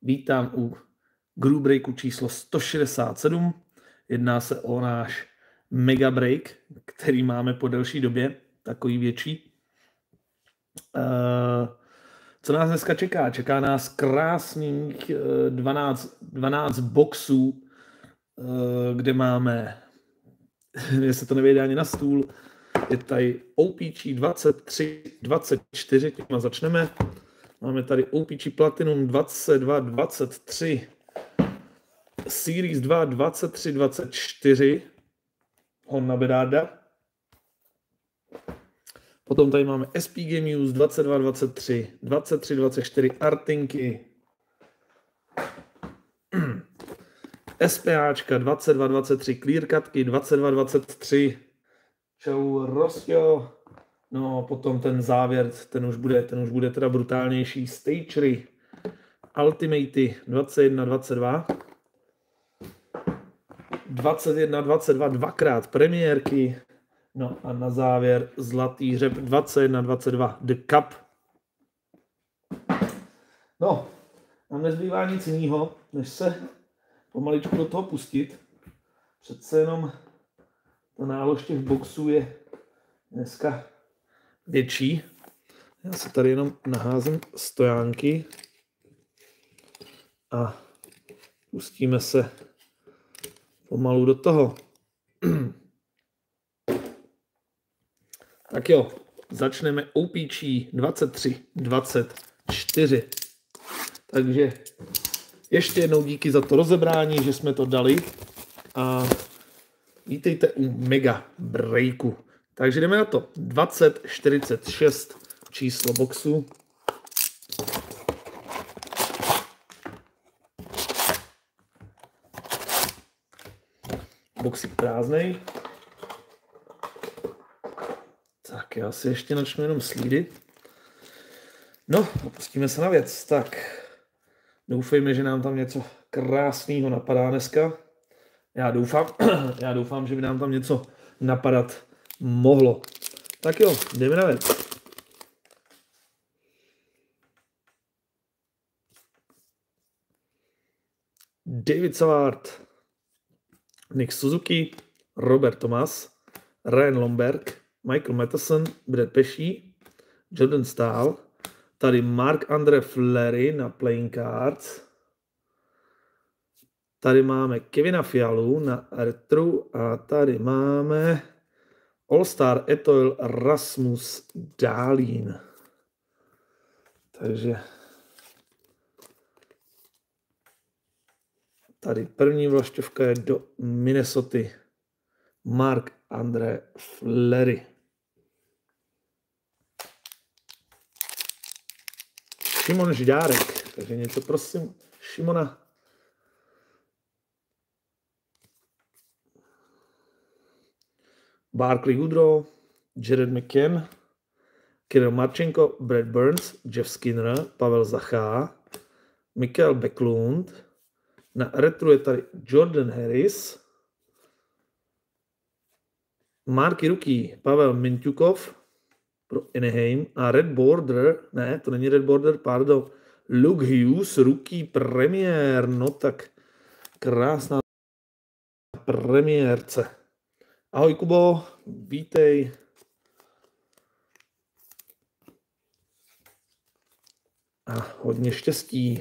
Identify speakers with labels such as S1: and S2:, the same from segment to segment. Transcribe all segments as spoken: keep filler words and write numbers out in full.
S1: Vítám u Group Breaku číslo sto šedesát sedm. Jedná se o náš Mega Break, který máme po delší době, takový větší. Co nás dneska čeká? Čeká nás krásných dvanáct, dvanáct boxů, kde máme, mě se to nevejde ani na stůl, je tady O P G dvacet tři dvacet čtyři, těma začneme. Máme tady O P G Platinum dvacet dva dvacet tři, Series dva dvacet tři dvacet čtyři, Honda Berarda. Potom tady máme S P Game Use dvacet dva dvacet tři, dvacet tři dvacet čtyři Artinky, SPAčka dvacet dva dvacet tři Clearcutky dvacet dva dvacet tři. Čau Rostio. No potom ten závěr, ten už bude, ten už bude teda brutálnější. Stagery, Ultimatey dvacet jedna dvacet dva, dvacet jedna dvacet dva dvakrát premiérky. No a na závěr zlatý hřeb dvacet jedna dvacet dva The Cup. No, nám nezbývá nic jiného, než se pomaličku do toho pustit. Přece jenom ta nálož těch boxů je dneska větší. Já se tady jenom naházím stojánky a pustíme se pomalu do toho. Tak jo, začneme O P G dvacet tři dvacet čtyři. Takže ještě jednou díky za to rozebrání, že jsme to dali. A vítejte u Mega Breaku. Takže jdeme na to. dvacet čtyřicet šest číslo boxu. Boxík prázdnej. Tak já si ještě načnu jenom slídit. No, pustíme se na věc. Tak, doufejme, že nám tam něco krásného napadá dneska. Já doufám, já doufám, že by nám tam něco napadat mohlo. Tak jo, jdeme na věc. David Savard, Nick Suzuki, Robert Thomas, Ryan Lomberg, Michael Matheson, Brad Pesci, Jordan Stahl, tady Marc-André Fleury na Playing Cards. Tady máme Kevina Fialu na Retro a tady máme All-Star Etoile Rasmus Dahlin. Takže tady první vlašťovka je do Minnesoty. Marc-André Fleury. Šimon Žďárek. Takže něco prosím Šimona. Barclay Goodrow, Jared McCann, Kirill Marchenko, Brad Burns, Jeff Skinner, Pavel Zachá, Mikael Backlund, na retro je tady Jordan Harris, Marky Rookie, Pavel Mintukov pro Anaheim a Red Border, ne, to není Red Border, pardon, Luke Hughes, Rookie premiér, no tak krásná premiérce. Ahoj Kubo, vítej. A hodně štěstí.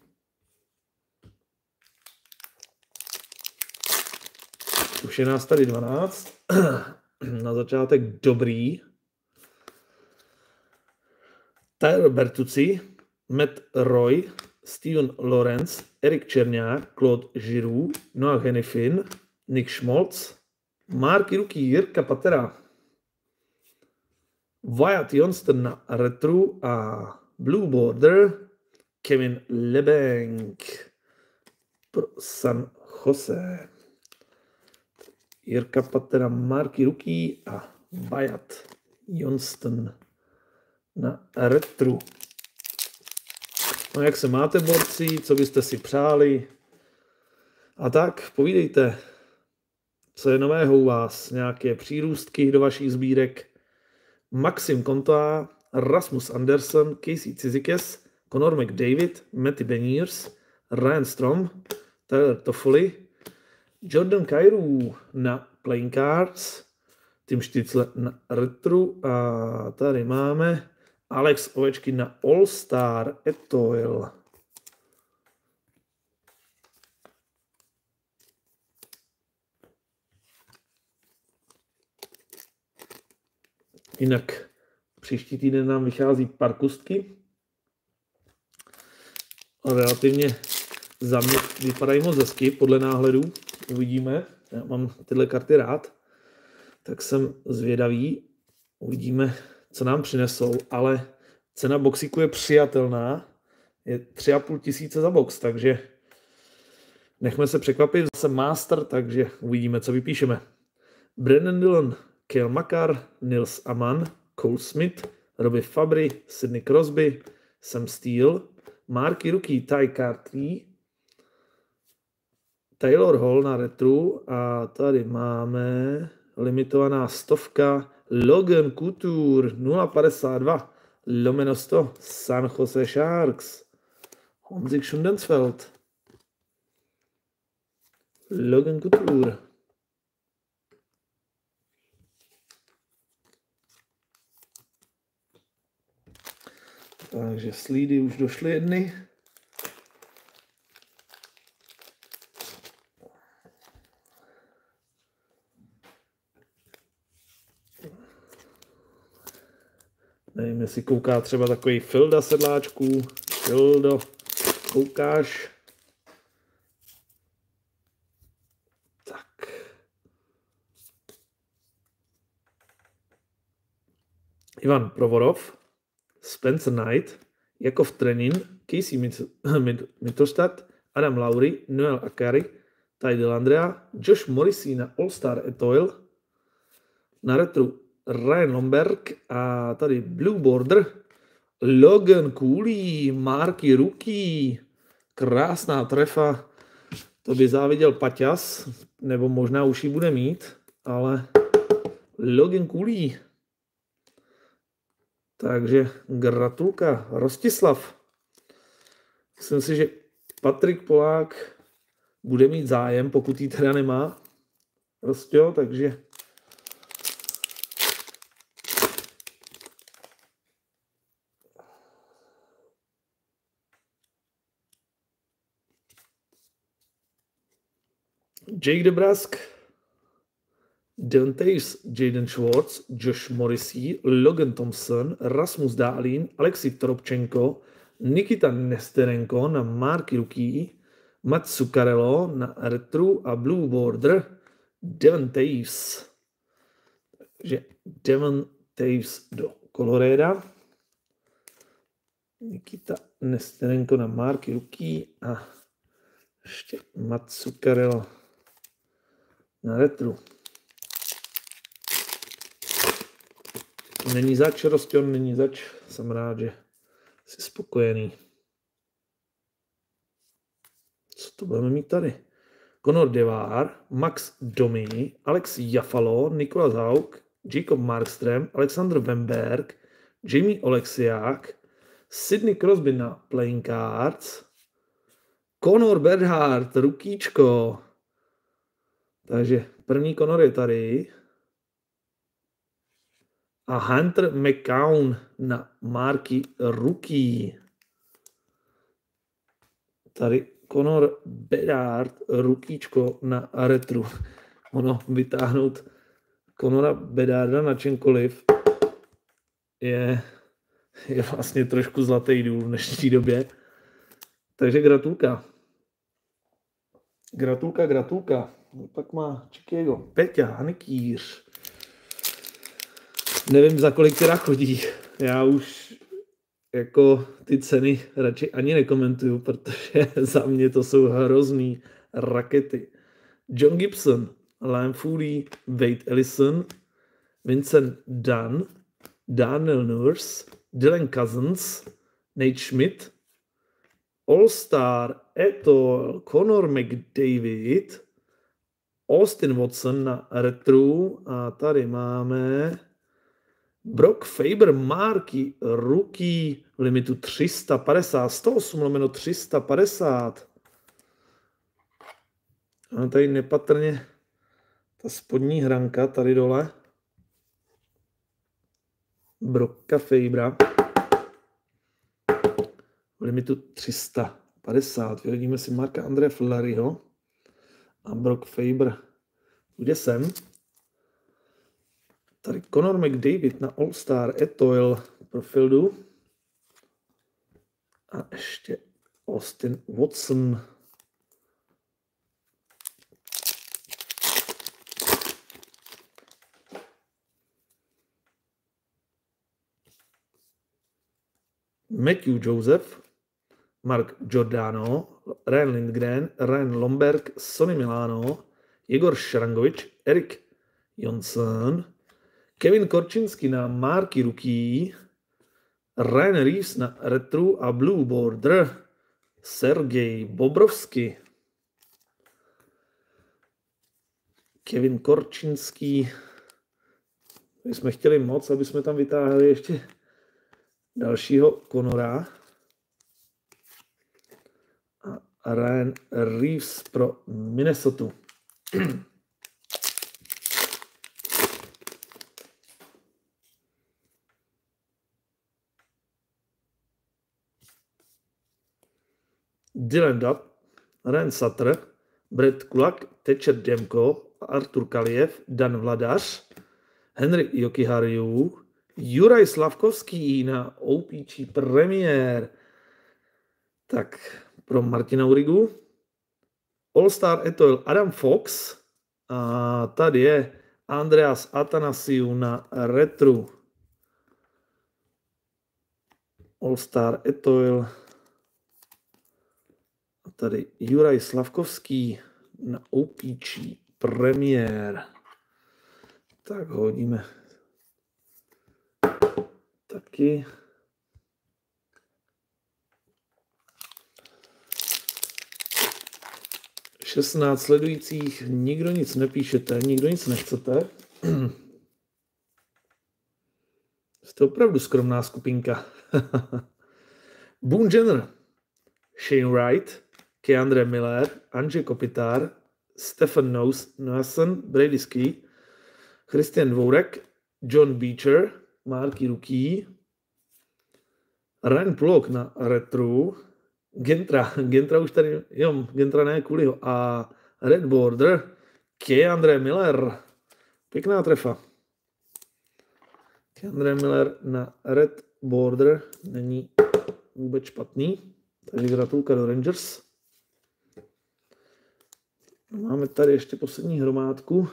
S1: Už je nás tady dvanáct. Na začátek dobrý. Tyler Bertuzzi, Matt Roy, Steven Lawrence, Erik Černák, Claude Giroux, Noah Hennifin, Nick Schmaltz, Marky Rookie, Jirka Patera, Wyatt Johnston na retro a Blue Border, Kevin Lebank pro San Jose. Jirka Patera, Marky Rookie a Wyatt Johnston na retro. No jak se máte, borci, co byste si přáli? A tak, povídejte. Co je nového u vás? Nějaké přírůstky do vašich sbírek? Maxim Conta, Rasmus Anderson, Casey Cizikas, Conor McDavid, Matty Beniers, Ryan Strom, Tyler Toffoli, Jordan Kyrou na Playing Cards, Tim Stützle na Retru a tady máme Alex Ovečkin na All-Star Etoile. Jinak příští týden nám vychází parkustky. Relativně za mě vypadají moc hezky, podle náhledu. Uvidíme. Já mám tyhle karty rád. Tak jsem zvědavý. Uvidíme, co nám přinesou. Ale cena boxíku je přijatelná. Je tři a půl tisíce za box, takže nechme se překvapit. Zase Master, takže uvidíme, co vypíšeme. Brennan Dillon, Cale Makar, Nils Aman, Cole Smith, Robbie Fabry, Sidney Crosby, Sam Steele, Marky Rookie, Ty Cartley, Taylor Hall na retru a tady máme limitovaná stovka Logan Couture nula padesát dva lomeno sto San Jose Sharks, Honzik Schundensfeld, Logan Couture. Takže slídy už došly jedny. Nevím, jestli kouká třeba takový Filda sedláčků. Fildo, koukáš? Tak. Ivan Provorov, Spencer Knight, Jakov Trenin, Casey Mittelstadt, Adam Lowry, Noel Akari, Ty Dellandrea, Josh Morrissey na All-Star Etoile, na retru Ryan Lomberg a tady Blue Border, Logan Cooley, Marky Rookie, krásná trefa, to by záviděl Paťas, nebo možná už ji bude mít, ale Logan Cooley. Takže gratulka, Rostislav. Myslím si, že Patrik Polák bude mít zájem, pokud ji teda nemá. Rostio, takže Jake DeBrusk, Dylan Taves, Jaden Schwartz, Josh Morrissey, Logan Thompson, Rasmus Dahlin, Alexei Toropčenko, Nikita Nesterenko na Marky Rookie, Matt Zuccarello na retru a Blue Border, Devon Taves. Takže Devon Taves do Coloreda, Nikita Nesterenko na Marky Rookie a ještě Matt Zuccarello na retru. Není zač, Rostion, není zač. Jsem rád, že jsi spokojený. Co to budeme mít tady? Conor Devar, Max Domi, Alex Jafalo, Nikola Zauk, Jacob Markström, Alexander Wemberg, Jamie Oleksiak, Sidney Crosby na Playing Cards, Conor Bernhardt, rukíčko. Takže první Conor je tady. A Hunter McCown na Marky Rookie. Tady Conor Bedard, rukíčko na retru. Ono vytáhnout Conora Bedarda na čemkoliv je, je vlastně trošku zlatý důl v dnešní době. Takže gratulka. Gratulka, gratulka. Pak má Chicago. Peťa Hanikýř. Nevím, za kolik teda chodí. Já už jako ty ceny radši ani nekomentuju, protože za mě to jsou hrozný rakety. John Gibson, Liam Foley, Wade Ellison, Vincent Dunn, Daniel Nurse, Dylan Cousins, Nate Schmidt, All-Star Etoile, Connor McDavid, Austin Watson na retru a tady máme Brock Faber, Marky Rookie v limitu tři sta padesát, sto osm lomeno tři sta padesát. A tady nepatrně ta spodní hranka tady dole. Brocka Fabra. V limitu tři sta padesát. Vyhodíme si Marka Andrea Flaryho. A Brock Faber půjde sem. Tady Conor McDavid na All-Star Etoile pro Fildu. A ještě Austin Watson. Matthew Joseph, Mark Giordano, Ryan Lindgren, Ryan Lomberg, Sonny Milano, Igor Šrangovič, Erik Johnson, Kevin Korčinský na Marky Rookie, Ryan Reeves na Retro a Blue Border, Sergej Bobrovský, Kevin Korčinský. My jsme chtěli moc, aby jsme tam vytáhli ještě dalšího Conora. A Ryan Reeves pro Minnesota. Dylan Dutt, Ryan Sutter, Brett Kulak, Tečer Demko, Artur Kaliev, Dan Vladař, Henry Jokiharju, Juraj Slavkovský na O P G Premier. Tak pro Martina Urigu. All-Star Etoile Adam Fox. A tady je Andreas Athanasiou na Retro. All-Star Etoile. A tady Juraj Slavkovský na O P G Premier. Tak hodíme taky. šestnáct sledujících, nikdo nic nepíšete, nikdo nic nechcete. Jste opravdu skromná skupinka. Boone Jenner, Shane Wright, Keandre Miller, Andrzej Kopitar, Stefan Noesen, Brady Ski, Christian Dvorek, John Beecher, Marky Rookie, Ryan Plok na Retro, Gentra, Gentra už tady, jo, Gentra ne, Kuliho, a Red Border, Keandre Miller, pěkná trefa. Keandre Miller na Red Border není vůbec špatný, takže gratulka do Rangers. Máme tady ještě poslední hromádku.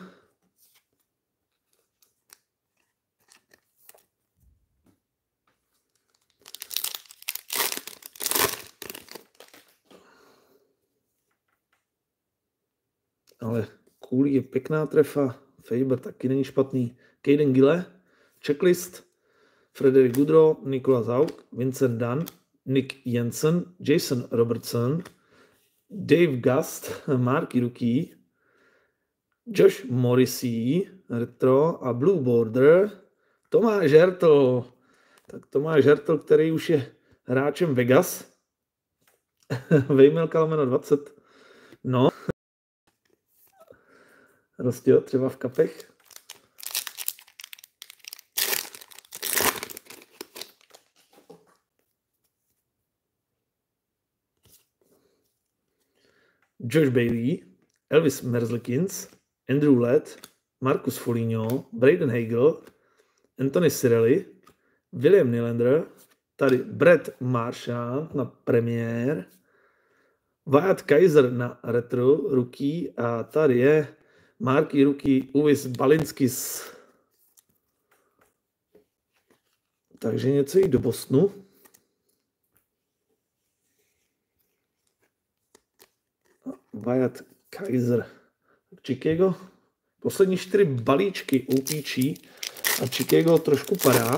S1: Ale Cooley je pěkná trefa, Faber taky není špatný. Caden Gille, Checklist, Frederick Goodrow, Nikola Zauk, Vincent Dunn, Nick Jensen, Jason Robertson, Dave Gust, Marky Rookie, Josh Morrissey, Retro a Blue Border, Tomáš Hertl. Tak Tomáš Hertl, který už je hráčem Vegas. Vejmel Kalmeno dvacet. No. Rostě třeba v kapech. Josh Bailey, Elvis Merzlikins, Andrew Lett, Marcus Foligno, Braden Hagel, Anthony Cirelli, William Nylander, tady Brett Marchand na premiér, Wyatt Kaiser na retro rookie a tady je Marky Rookie Uvis Balinskis. Takže něco jít do Bostonu. Wyatt Kaiser. Chicago. Poslední čtyři balíčky O P G a Chicago trošku padá.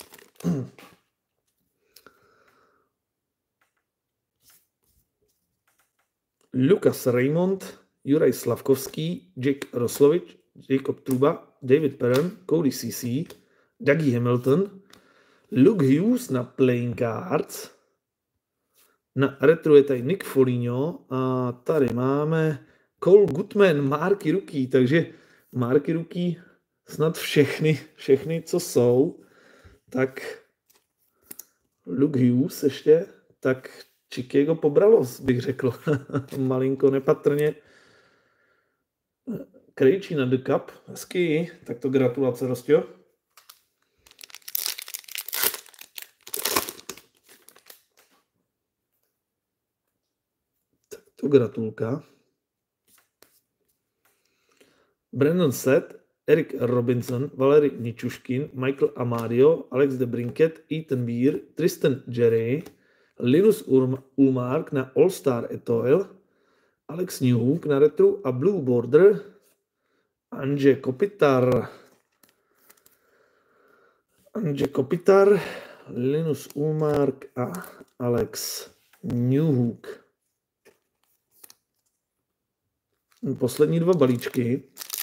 S1: Lukas Raymond, Juraj Slavkovský, Jake Roslovič, Jacob Truba, David Perron, Cody C C, Dougie Hamilton, Luke Hughes na playing cards. Na retro je tady Nick Foligno a tady máme Cole Goodman, Marky Rookie, takže Marky Rookie snad všechny, všechny, co jsou, tak Luke Hughes ještě, tak Chicago pobralo, bych řekl, malinko nepatrně. Krejčí na The Cup, hezký, tak to gratulace, Rostio. Tak to gratulka. Brandon Seth, Eric Robinson, Valery Ničuškin, Michael Amadio, Alex de Brinket, Ethan Beer, Tristan Jerry, Linus Ulmark na All-Star Etoile, Alex Newhook na Retro a Blue Border, Anje Kopitar, Anje Kopitar, Linus Ulmark a Alex Newhook. Poslední dva balíčky.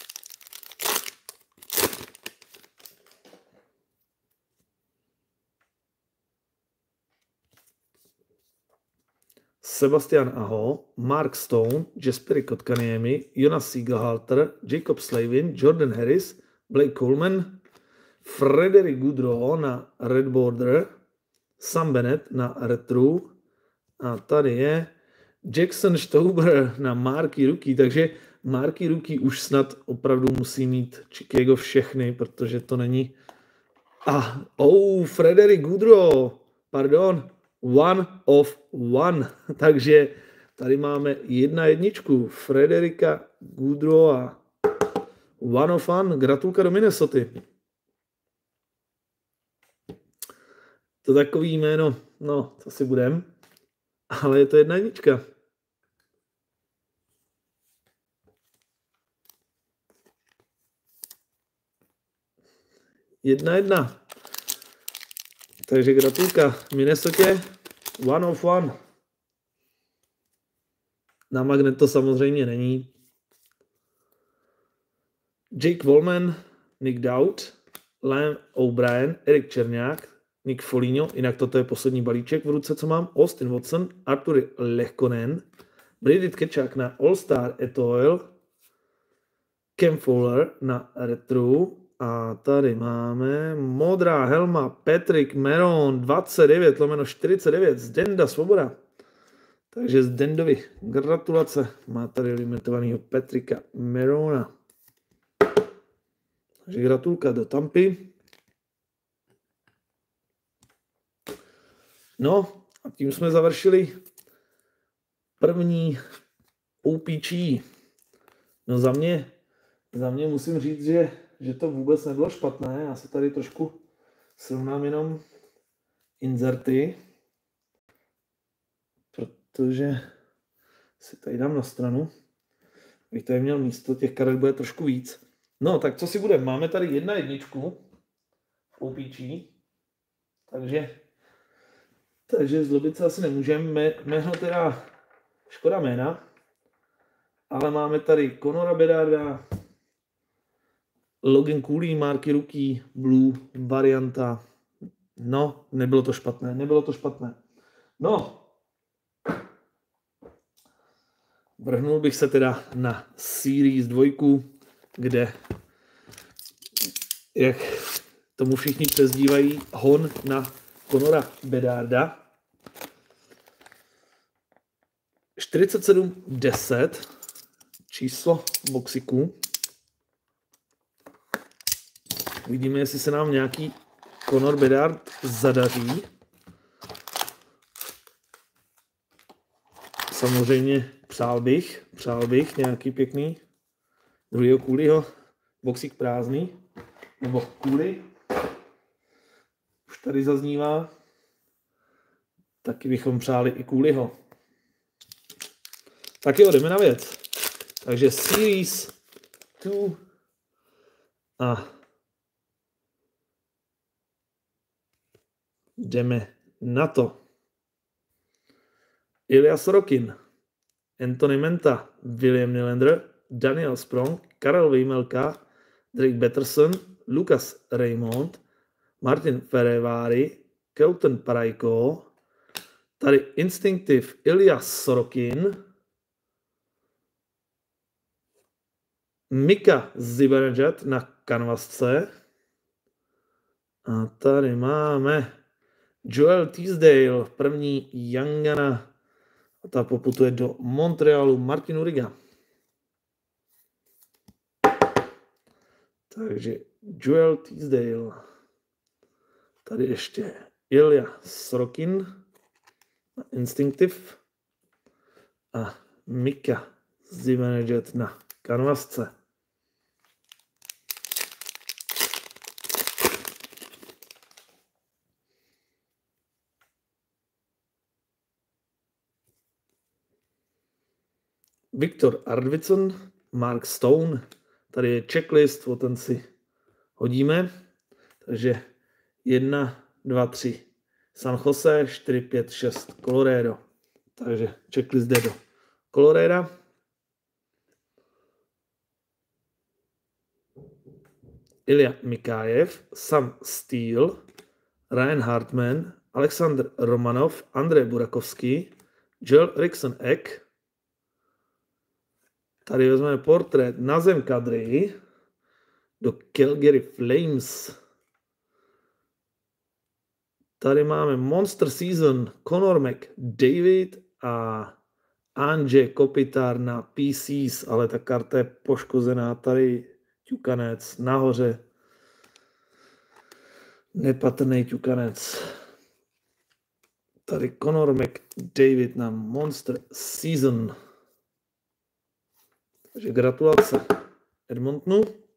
S1: Sebastian Aho, Mark Stone, Jesperi Kotkaniemi, Jonas Siegelhalter, Jacob Slavin, Jordan Harris, Blake Coleman, Frederick Goodrow na Red Border, Sam Bennett na Retro a tady je Jackson Stauber na Marky Rookie, takže Marky Rookie už snad opravdu musí mít Chicago všechny, protože to není... Ah, oh, Frederick Goodrow, pardon, one of one, takže tady máme jedna jedničku, Frederika Goodrowa, one of one, gratulka do Minnesoty. To takový jméno, no, to si budem, ale je to jedna jednička. Jedna jedna. Takže gratulka Minnesotě, one of one. Na magnet to samozřejmě není. Jake Volman, Nick Dowd, Liam O'Brien, Erik Černák, Nick Foligno, jinak toto je poslední balíček v ruce, co mám. Austin Watson, Arturi Lehkonen, Brady Tkečák na All-Star Etoile, Cam Fowler na Retro a tady máme modrá helma Patrick Meron dvacet devět lomeno čtyřicet devět z Denda Svoboda. Takže z Dendovi gratulace, má tady limitovaného Patricka Merona. Takže gratulka do Tampy. No a tím jsme završili první O P G. No za mě, za mě musím říct, že, že to vůbec nebylo špatné. Já se tady trošku srovnám jenom inzerty, protože si tady dám na stranu. Bych tady měl místo, těch karet bude trošku víc. No, tak co si budeme? Máme tady jedna jedničku v O P G, takže, takže zlobit se asi nemůžeme. Jméno teda škoda jména, ale máme tady Conora Bedarda, Logan Cooley, Marky Rookie, Blue, varianta. No, nebylo to špatné, nebylo to špatné. No, vrhnul bych se teda na Series dva, kde, jak tomu všichni přezdívají, hon na Conora Bedarda. čtyřicet sedm deset, číslo boxiku. Vidíme, jestli se nám nějaký Conor Bedard zadaří. Samozřejmě přál bych, přál bych nějaký pěkný druhýho Cooleyho, boxík prázdný, nebo Cooley. Už tady zaznívá. Taky bychom přáli i Cooleyho. Tak jo, jdeme na věc. Takže Series dva a jdeme na to. Ilya Sorokin, Anthony Menta, William Nylander, Daniel Sprong, Karel Vejmelka, Drake Batterson, Lucas Raymond, Martin Fehervary, Kelton Parayko, tady Instinctive Ilya Sorokin, Mika Zibanejad na kanvasce. A tady máme Joel Teasdale, první Youngana. A ta poputuje do Montrealu Martinu Riga. Takže Joel Teasdale. Tady ještě Ilja Sorokin na Instinctive. A Mika Zibanejad na kanvasce. Viktor Arvidsson, Mark Stone. Tady je checklist, o ten si hodíme. Takže jedna, dva, tři San Jose, čtyři, pět, šest Colorado. Takže checklist jde do Colorado. Ilja Mikheyev, Sam Steele, Ryan Hartman, Alexander Romanov, Andrej Burakovsky, Joel Eriksson Ek. Tady vezmeme portrét Nazem Kadri do Calgary Flames. Tady máme Monster Season Connor McDavid a Andrzej Kopitar na P Cs, ale ta karta je poškozená. Tady ťukanec nahoře. Nepatrný ťukanec. Tady Connor McDavid na Monster Season. Takže gratulace Edmontonu.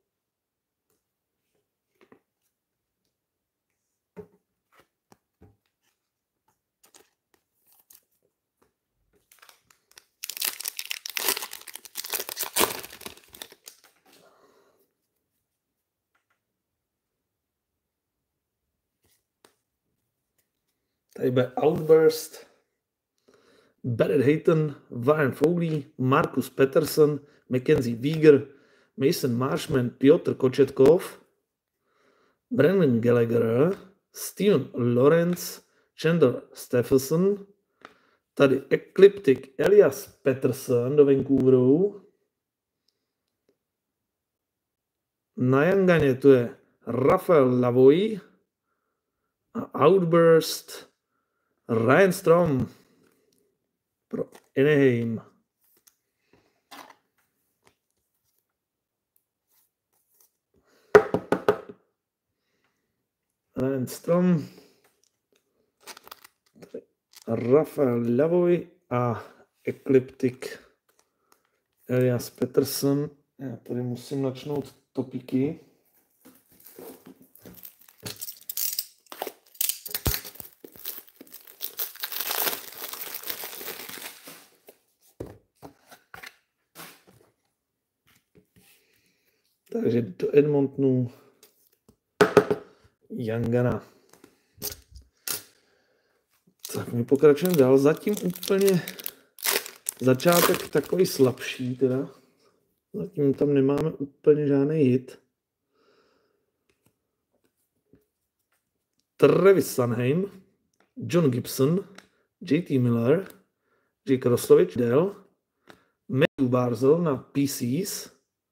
S1: Tady bude Outburst, Barrett Hayton, Warren Fogley, Marcus Pettersson, Mackenzie Weegar, Mason Marshman, Piotr Kochetkov, Brendan Gallagher, Steven Lawrence, Chandler Stephenson, tady Ecliptic Elias Pettersson do Vancouveru. Na Yanganě tu je Rafael Lavoie a Outburst Ryan Strom pro Anaheim. Ryan Strom, Rafael Lavoie a Ecliptic Elias Pettersson. Já tady musím načnout topiky. Takže do Edmontonu Youngana. Tak my pokračujeme dál. Zatím úplně začátek takový slabší teda. Zatím tam nemáme úplně žádný hit. Travis Sanheim, John Gibson, J T Miller, Jake Roslovic, Dell, Matthew Barzal na P Cs,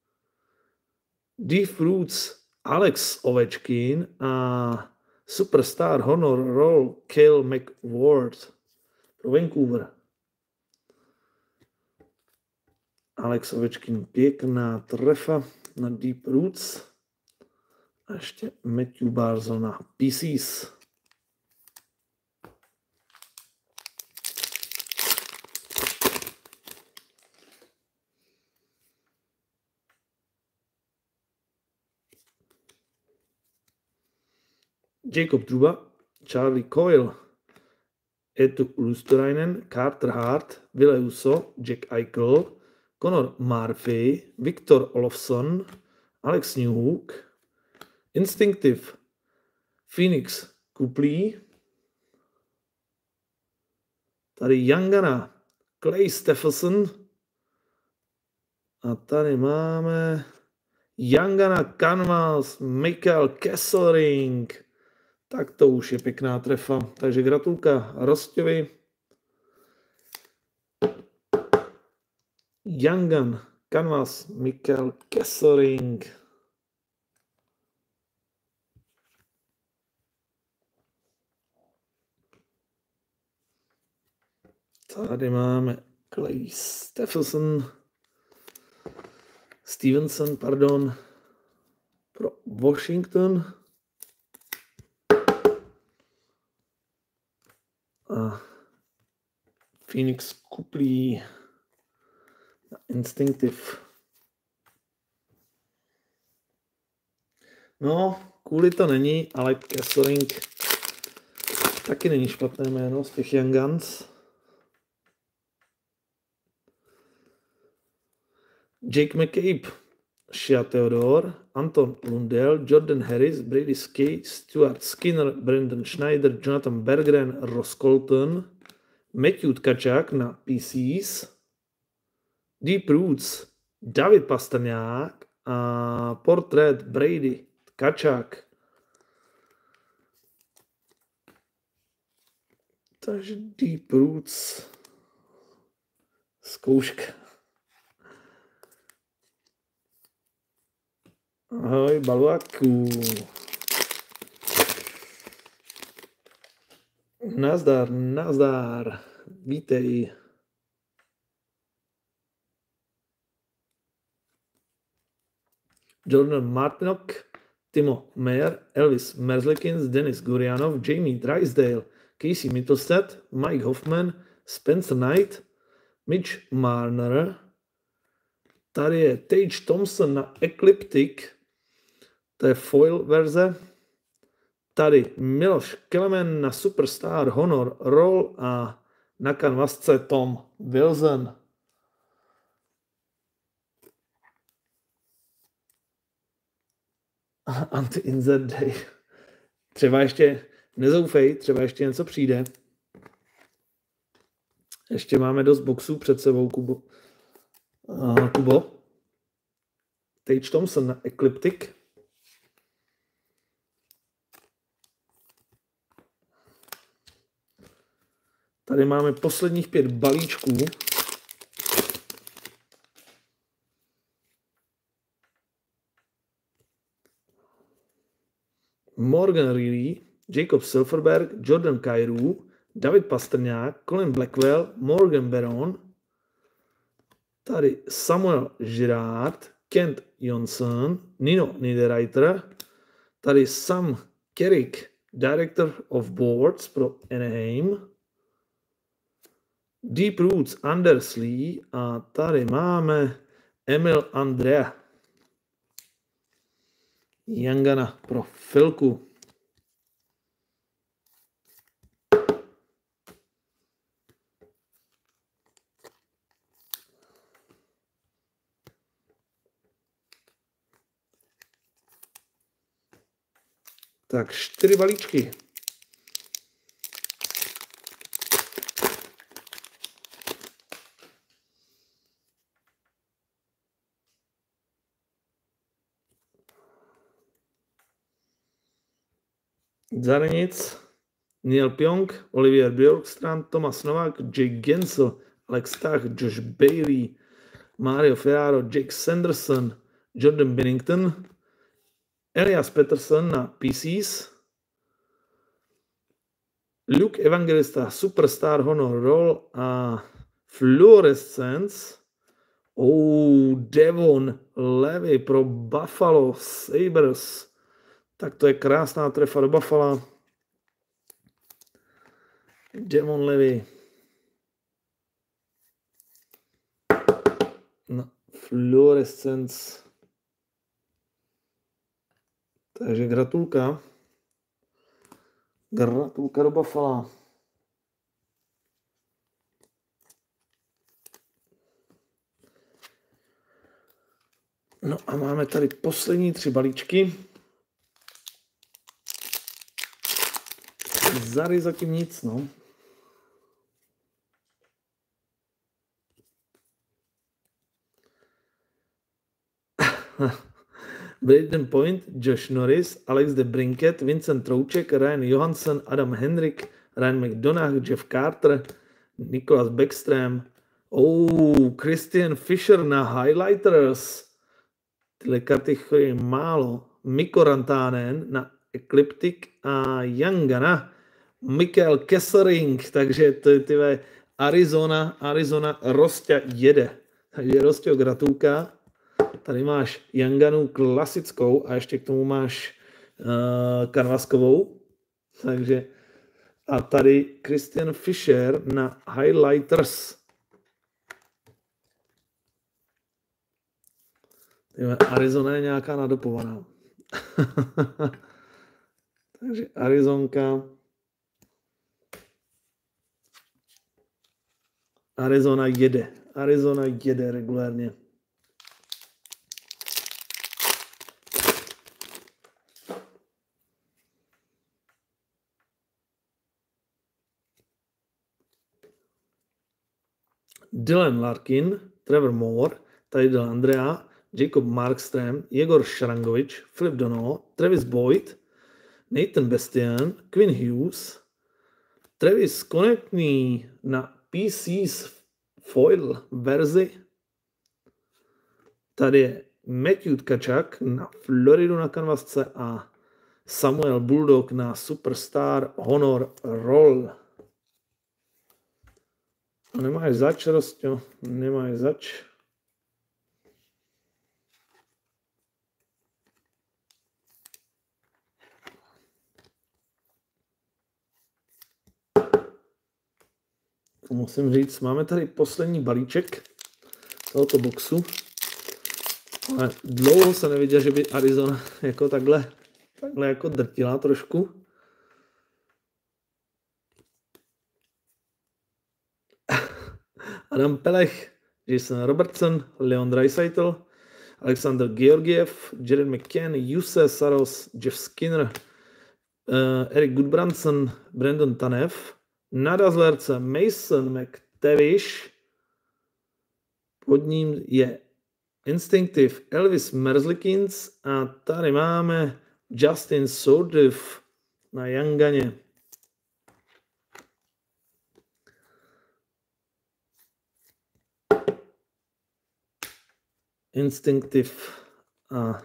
S1: D. Fruits, Alex Ovechkin a Superstar Honor Roll Cale McWard pro Vancouver. Alex Ovechkin, pěkná trefa na Deep Roots. A ještě Matthew Barzal na P Cs. Jacob Trouba, Charlie Coyle, Eetu Luosterainen, Carter Hart, Ville Husso, Jack Eichel, Connor Murphy, Victor Olofsson, Alex Newhook, Instinctive, Phoenix Copley, tady Youngana, Clay Stephenson a tady máme Youngana Canvas, Michael Kesselring. Tak to už je pěkná trefa. Takže gratulka Rostovi. Youngan Canvas, Mikkel Kesselring. Tady máme Clay Stephenson, Stevenson, pardon, pro Washington. A Phoenix Copley na Instinctive. No, kvůli to není, ale Kesselring taky není špatné jméno z těch Young Guns. Jake McCabe, Shea Theodore, Anton Lundell, Jordan Harris, Brady Skate, Stuart Skinner, Brandon Schneider, Jonathan Berggren, Ross Colton, Matthew Tkachuk na P Cs, Deep Roots, David Pastrňák a portrét Brady Tkachuk. Takže Deep Roots, zkouška. Ahoj, Baluaku. Nazdar, nazdar. Vítej. Jordan Martinock, Timo Meyer, Elvis Merzlikins, Denis Gurianov, Jamie Drysdale, Casey Mittelstadt, Mike Hoffman, Spencer Knight, Mitch Marner. Tady je Tage Thompson na Ecliptic, to je foil verze. Tady Miloš Kelemen na Superstar Honor Roll a na kanvasce Tom Wilson. Anti-insert day. Třeba ještě, nezoufej, třeba ještě něco přijde. Ještě máme dost boxů před sebou, Kubo. Uh, Kubo. Tage Thompson na Ecliptic. Tady máme posledních pět balíčků. Morgan Reilly, Jacob Silverberg, Jordan Kyrou, David Pastrňák, Colin Blackwell, Morgan Baron, tady Samuel Girard, Kent Johnson, Nino Niederreiter, tady Sam Kerrick, Director of Boards pro Anaheim, Deep Roots Anders Lee a tady máme Emil Andrea. Jangana pro Filku. Tak čtyři balíčky. Zarenic, Neil Pionk, Olivier Bjorkstrand, Thomas Novak, Jake Gensel, Alex Stach, Josh Bailey, Mario Ferraro, Jake Sanderson, Jordan Binnington, Elias Pettersson na P Cs, Luke Evangelista, Superstar Honor Roll a Fluorescence. Oh, Devon Levy pro Buffalo Sabres. Tak to je krásná trefa do Buffalo. Devon Levy. No, Fluorescence. Takže gratulka. Gratulka do Buffalo. No a máme tady poslední tři balíčky. Zary zatím nic, no. Braden Point, Josh Norris, Alex de Brinket, Vincent Trouček, Ryan Johansson, Adam Henrik, Ryan McDonagh, Jeff Carter, Nicholas Backstrom, Oh, Christian Fischer na Highlighters. Tyhle karty chodí málo. Mikko Rantanen na Ecliptic a Yangana. Mikael Kessering, takže to, tyhle, Arizona, Arizona, Rosťa jede. Takže Rosťo, gratulka. Tady máš Yanganu klasickou a ještě k tomu máš uh, kanvaskovou. Takže a tady Christian Fischer na Highlighters. Tyhle, Arizona je nějaká nadopovaná. Takže Arizonka. Arizona jede. Arizona jede regulárně. Dylan Larkin, Trevor Moore, tady Del Andrea, Jacob Markström, Jegor Šrangovič, Filip Dono, Travis Boyd, Nathan Bastian, Quinn Hughes, Travis Konecný na P C's foil verzi. Tady je Matthew Tkačak na Floridu na kanvasce a Samuel Bulldog na Superstar Honor Roll. A nemáš zač, Rostio, nemáš zač. Musím říct, máme tady poslední balíček tohoto boxu. Ale dlouho se neviděl, že by Arizona jako takhle, takhle jako drtila trošku. Adam Pelech, Jason Robertson, Leon Draisaitl, Alexander Georgiev, Jared McCann, Juuse Saros, Jeff Skinner, uh, Erik Gudbranson, Brandon Tanev, na Dazzlerce Mason McTavish, pod ním je Instinctive Elvis Merzlikins a tady máme Justin Sourdiv na Yanganě. Instinctive a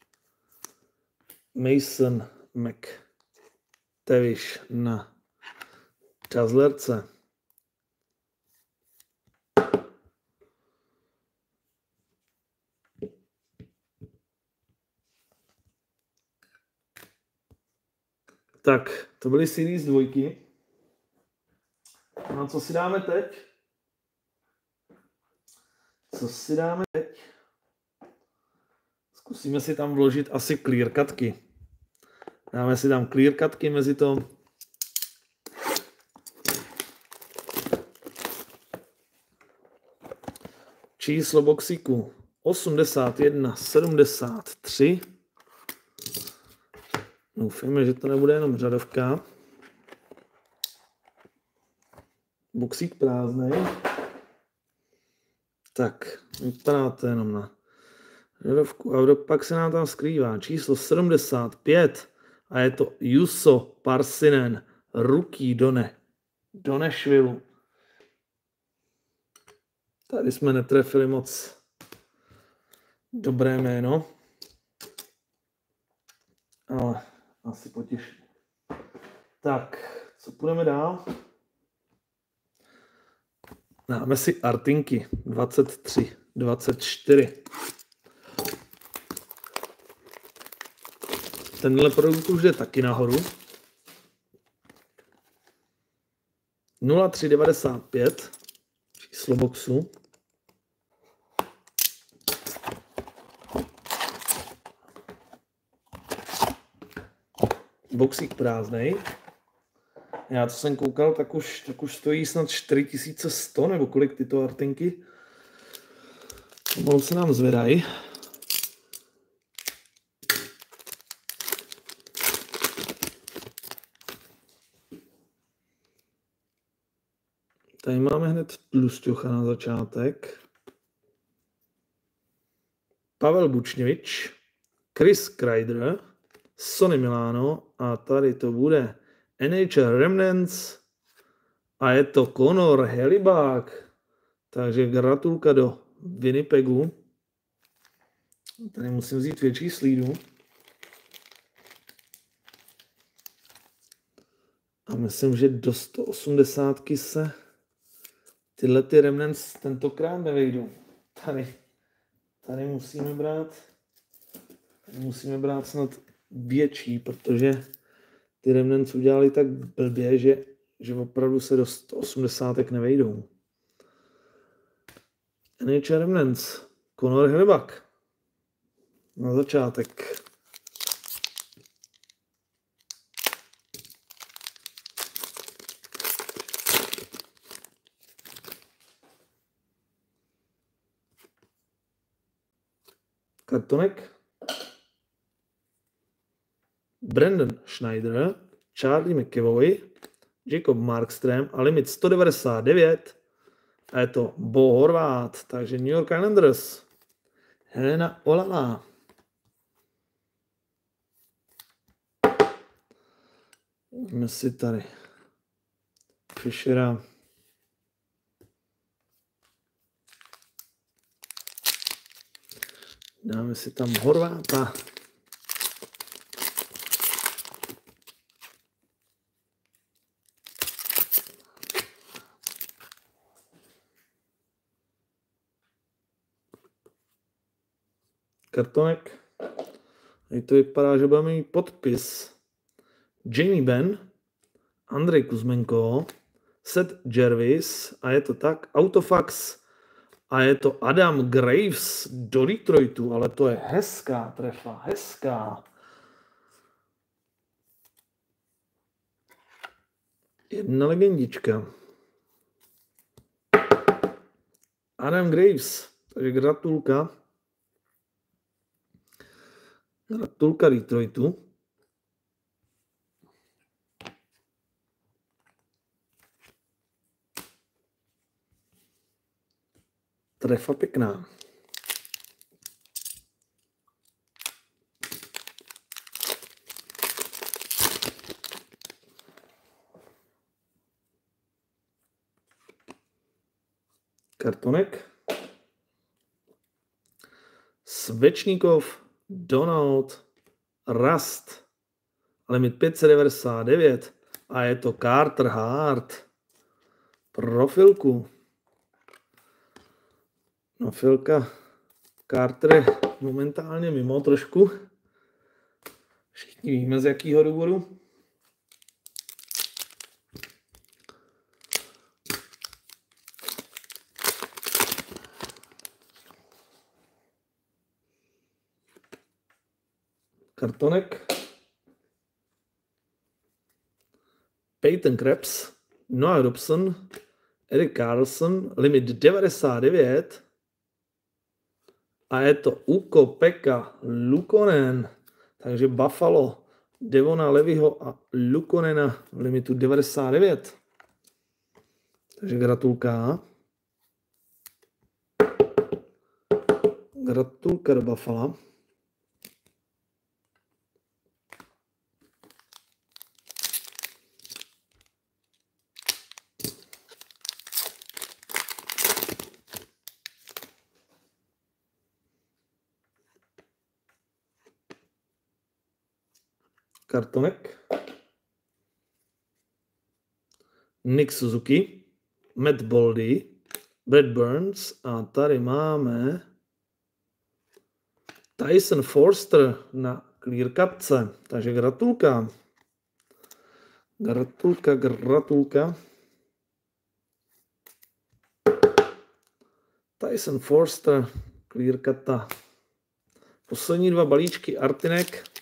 S1: Mason McTavish na Dazzlerce. Tak, to byly series dvojky. No a co si dáme teď? Co si dáme teď? Zkusíme si tam vložit asi clear cutky. Dáme si tam clear cutky mezi to. Číslo boxíku osmdesát jedna sedmdesát tři. Doufujeme, že to nebude jenom řadovka. Boxík prázdný. Tak, vypadá to jenom na řadovku. A pak se nám tam skrývá číslo sedmdesát pět a je to Juuso Parsinen, rookie Done. Donešvilu. Tady jsme netrefili moc dobré jméno. Ale asi potěší. Tak, co půjdeme dál? Dáme si Artinky dvacet tři dvacet čtyři. Tenhle produkt už jde taky nahoru. nula tři devadesát pět číslo boxu. Boxík prázdnej. Já co jsem koukal, tak už, tak už stojí snad čtyři tisíce sto, nebo kolik tyto Artinky. Pomalu se nám zvedají. Tady máme hned tlusťocha na začátek. Pavel Bučněvič, Chris Kreider, Sonny Milano a tady to bude N H L Remnants a je to Conor Hellebuyck. Takže gratulka do Winnipegu. Tady musím vzít větší slídu. A myslím, že do sto osmdesát se tyhle ty remnants tentokrát nevejdou. Tady, tady musíme brát, tady musíme brát snad větší, protože ty remnants udělali tak blbě, že, že opravdu se do sto osmdesát nevejdou. N H L Remnants, Conor Hellebuyck na začátek. Kartonek. Brandon Schneider, Charlie McAvoy, Jacob Markström a limit sto devadesát devět. A je to Bo Horvat, takže New York Islanders. Helena Olala. Jdeme si tady Fischera. Dáme si tam Horváta. Kartonek. Tady to vypadá, že budeme mít podpis. Jamie Benn, Andrej Kuzmenko, Seth Jarvis a je to tak, Autofax a je to Adam Graves do Detroitu, ale to je hezká trefa, hezká. Jedna legendička. Adam Graves, takže gratulka. Gratulka Detroitu. Trefa pěkná. Kartonek. Svečníkov, Donald, Rust, limit pět set devadesát devět a je to Carter Hart. Profilku. No filka Carter je momentálně mimo trošku. Všichni víme z jakého důvodu. Kartonek. Peyton Krebs, Noah Dobson, Erik Karlsson, limit devadesát devět. A je to Ukko Pekka Lukonen. Takže Buffalo, Devona Levyho a Lukonena v limitu devadesát devět. Takže gratulka. Gratulka do Buffalo. Kartonek. Nick Suzuki, Matt Boldy, Brad Burns a tady máme Tyson Forster na clear cutce. Takže gratulka. Gratulka, gratulka. Tyson Forster, clear cuta. Poslední dva balíčky Artinek.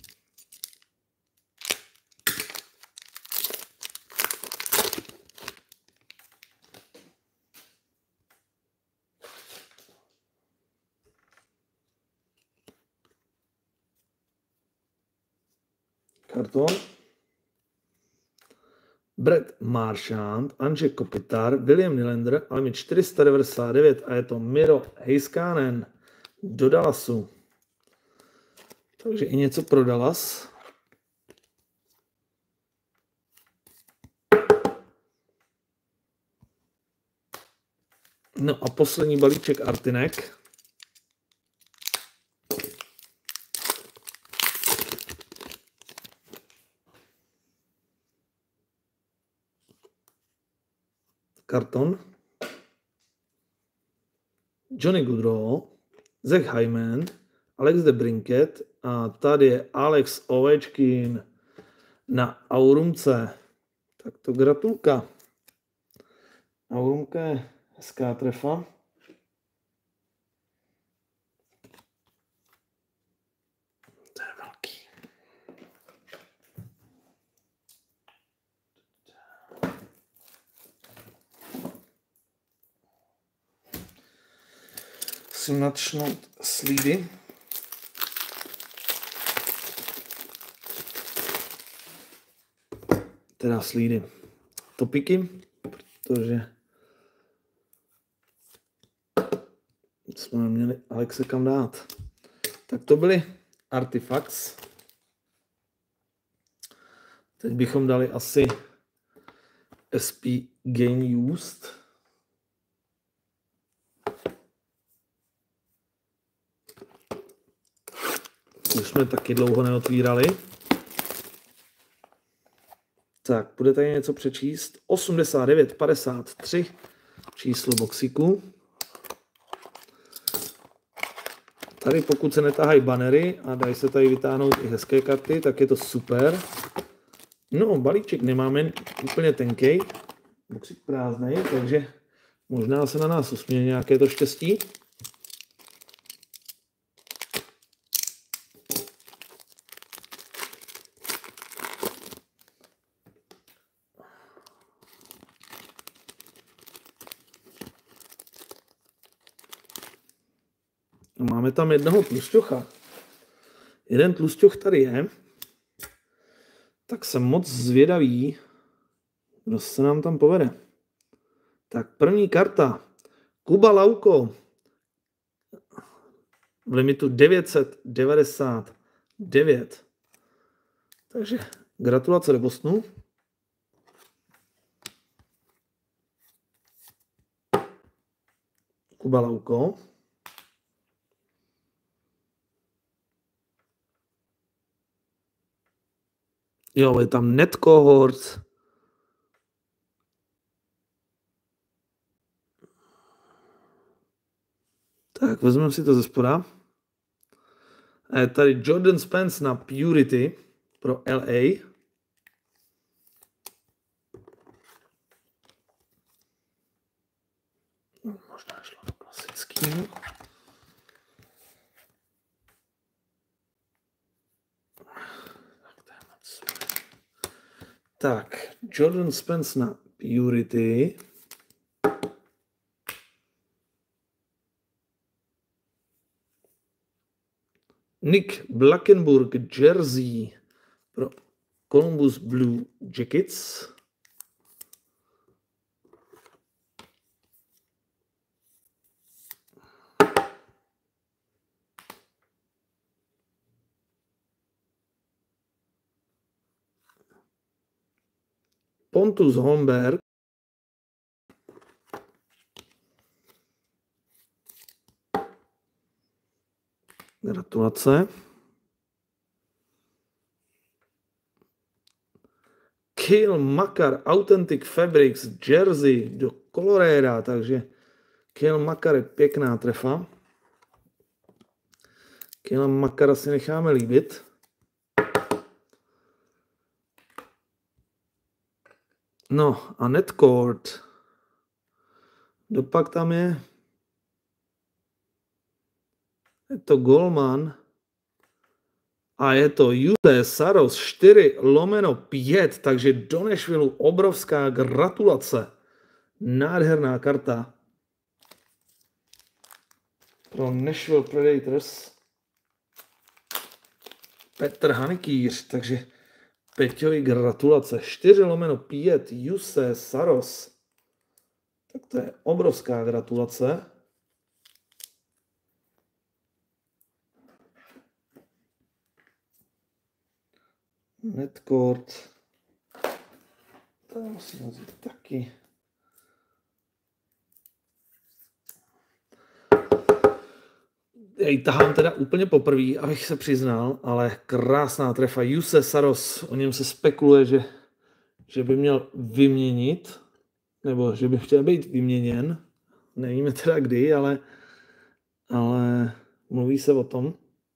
S1: Karton. Brett Marchand, Andrzej Kopitar, William Nylander, ale mi čtyři sta devadesát devět a je to Miro Heiskanen do Dallasu. Takže i něco pro Dallas. No a poslední balíček Artinek. Karton. Johnny Gaudreau, Zach Hyman, Alex DeBrincat a tady je Alex Ovečkin na Aurumce. Tak to gratulka. Aurumka je hezká trefa. To je velký. Musím natřnout slídy. Teda slídy. Topiky, protože jsme měli Alexe kam dát. Tak to byly Artifacts. Teď bychom dali asi S P Game Used. Už jsme taky dlouho neotvírali. Tak, bude tady něco přečíst. osmdesát devět padesát tři, číslo boxíku. Tady pokud se netahají banery a dají se tady vytáhnout i hezké karty, tak je to super. No, balíček nemáme úplně tenkej. Boxík prázdnej, takže možná se na nás usměje nějaké to štěstí. Máme tam jednoho tlusťocha. Jeden tlusťoch tady je. Tak jsem moc zvědavý, kdo se nám tam povede. Tak první karta. Kuba Lauko. V limitu devět set devadesát devět. Takže gratulace do Bostonu. Kuba Lauko. Jo, je tam net cohort. Tak, vezmeme si to ze spoda. A je tady Jordan Spence na Purity pro L A. Možná šlo do klasického. Tak, Jordan Spence na Purity. Nick Blackenburg jersey pro Columbus Blue Jackets. Pontus Holmberg. Gratulace. Cale Makar Authentic Fabrics jersey do Colorado, takže Cale Makar je pěkná trefa. Cale Makara si necháme líbit. No a netcourt. Dopak tam je. Je to Golman. A je to U T Saros čtyři lomeno pět, takže do Nashvilleu obrovská gratulace. Nádherná karta pro Nashville Predators. Petr Hanikýř, takže Peťovi gratulace. čtyři lomeno pět U C Saros. Tak to je obrovská gratulace. Netcourt. To musím vzít taky. já ji tahám teda úplně poprvé, abych se přiznal, ale krásná trefa. Juuse Saros, o něm se spekuluje, že, že by měl vyměnit, nebo že by chtěl být vyměněn. Nevíme teda kdy, ale, ale mluví se o tom.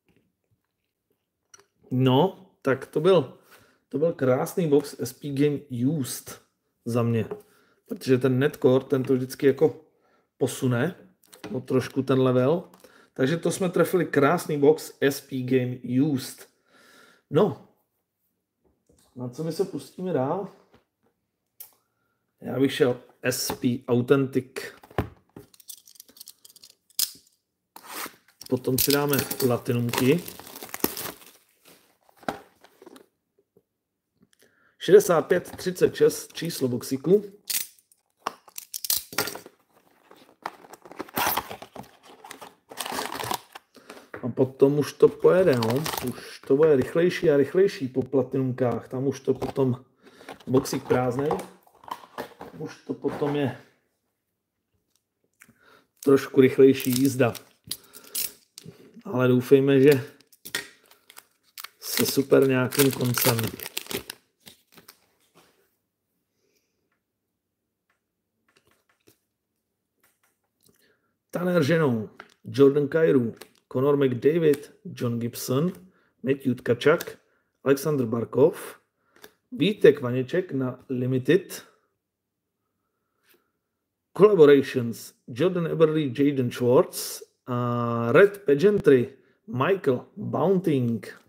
S1: No, tak to byl, to byl krásný box S P Game Used za mě. Protože ten netcore, ten to vždycky jako posune o trošku ten level. Takže to jsme trefili krásný box S P Game Used. No, na co my se pustíme dál? Já bych šel S P Authentic. Potom si dáme platinumky. šedesát pět třicet šest číslo boxíku. A potom už to pojede, no. Už to bude rychlejší a rychlejší po platinumkách. Tam už to potom boxík prázdnej. Už to potom je trošku rychlejší jízda. Ale doufejme, že se super nějakým koncem. Tanner ženou, Jordan Kyrou, Conor McDavid, John Gibson, Matthew Tkachuk, Alexander Barkov, Vítek Vaněček na Limited, Collaborations, Jordan Eberle, Jaden Schwartz a Red Pageantry, Michael Bounting.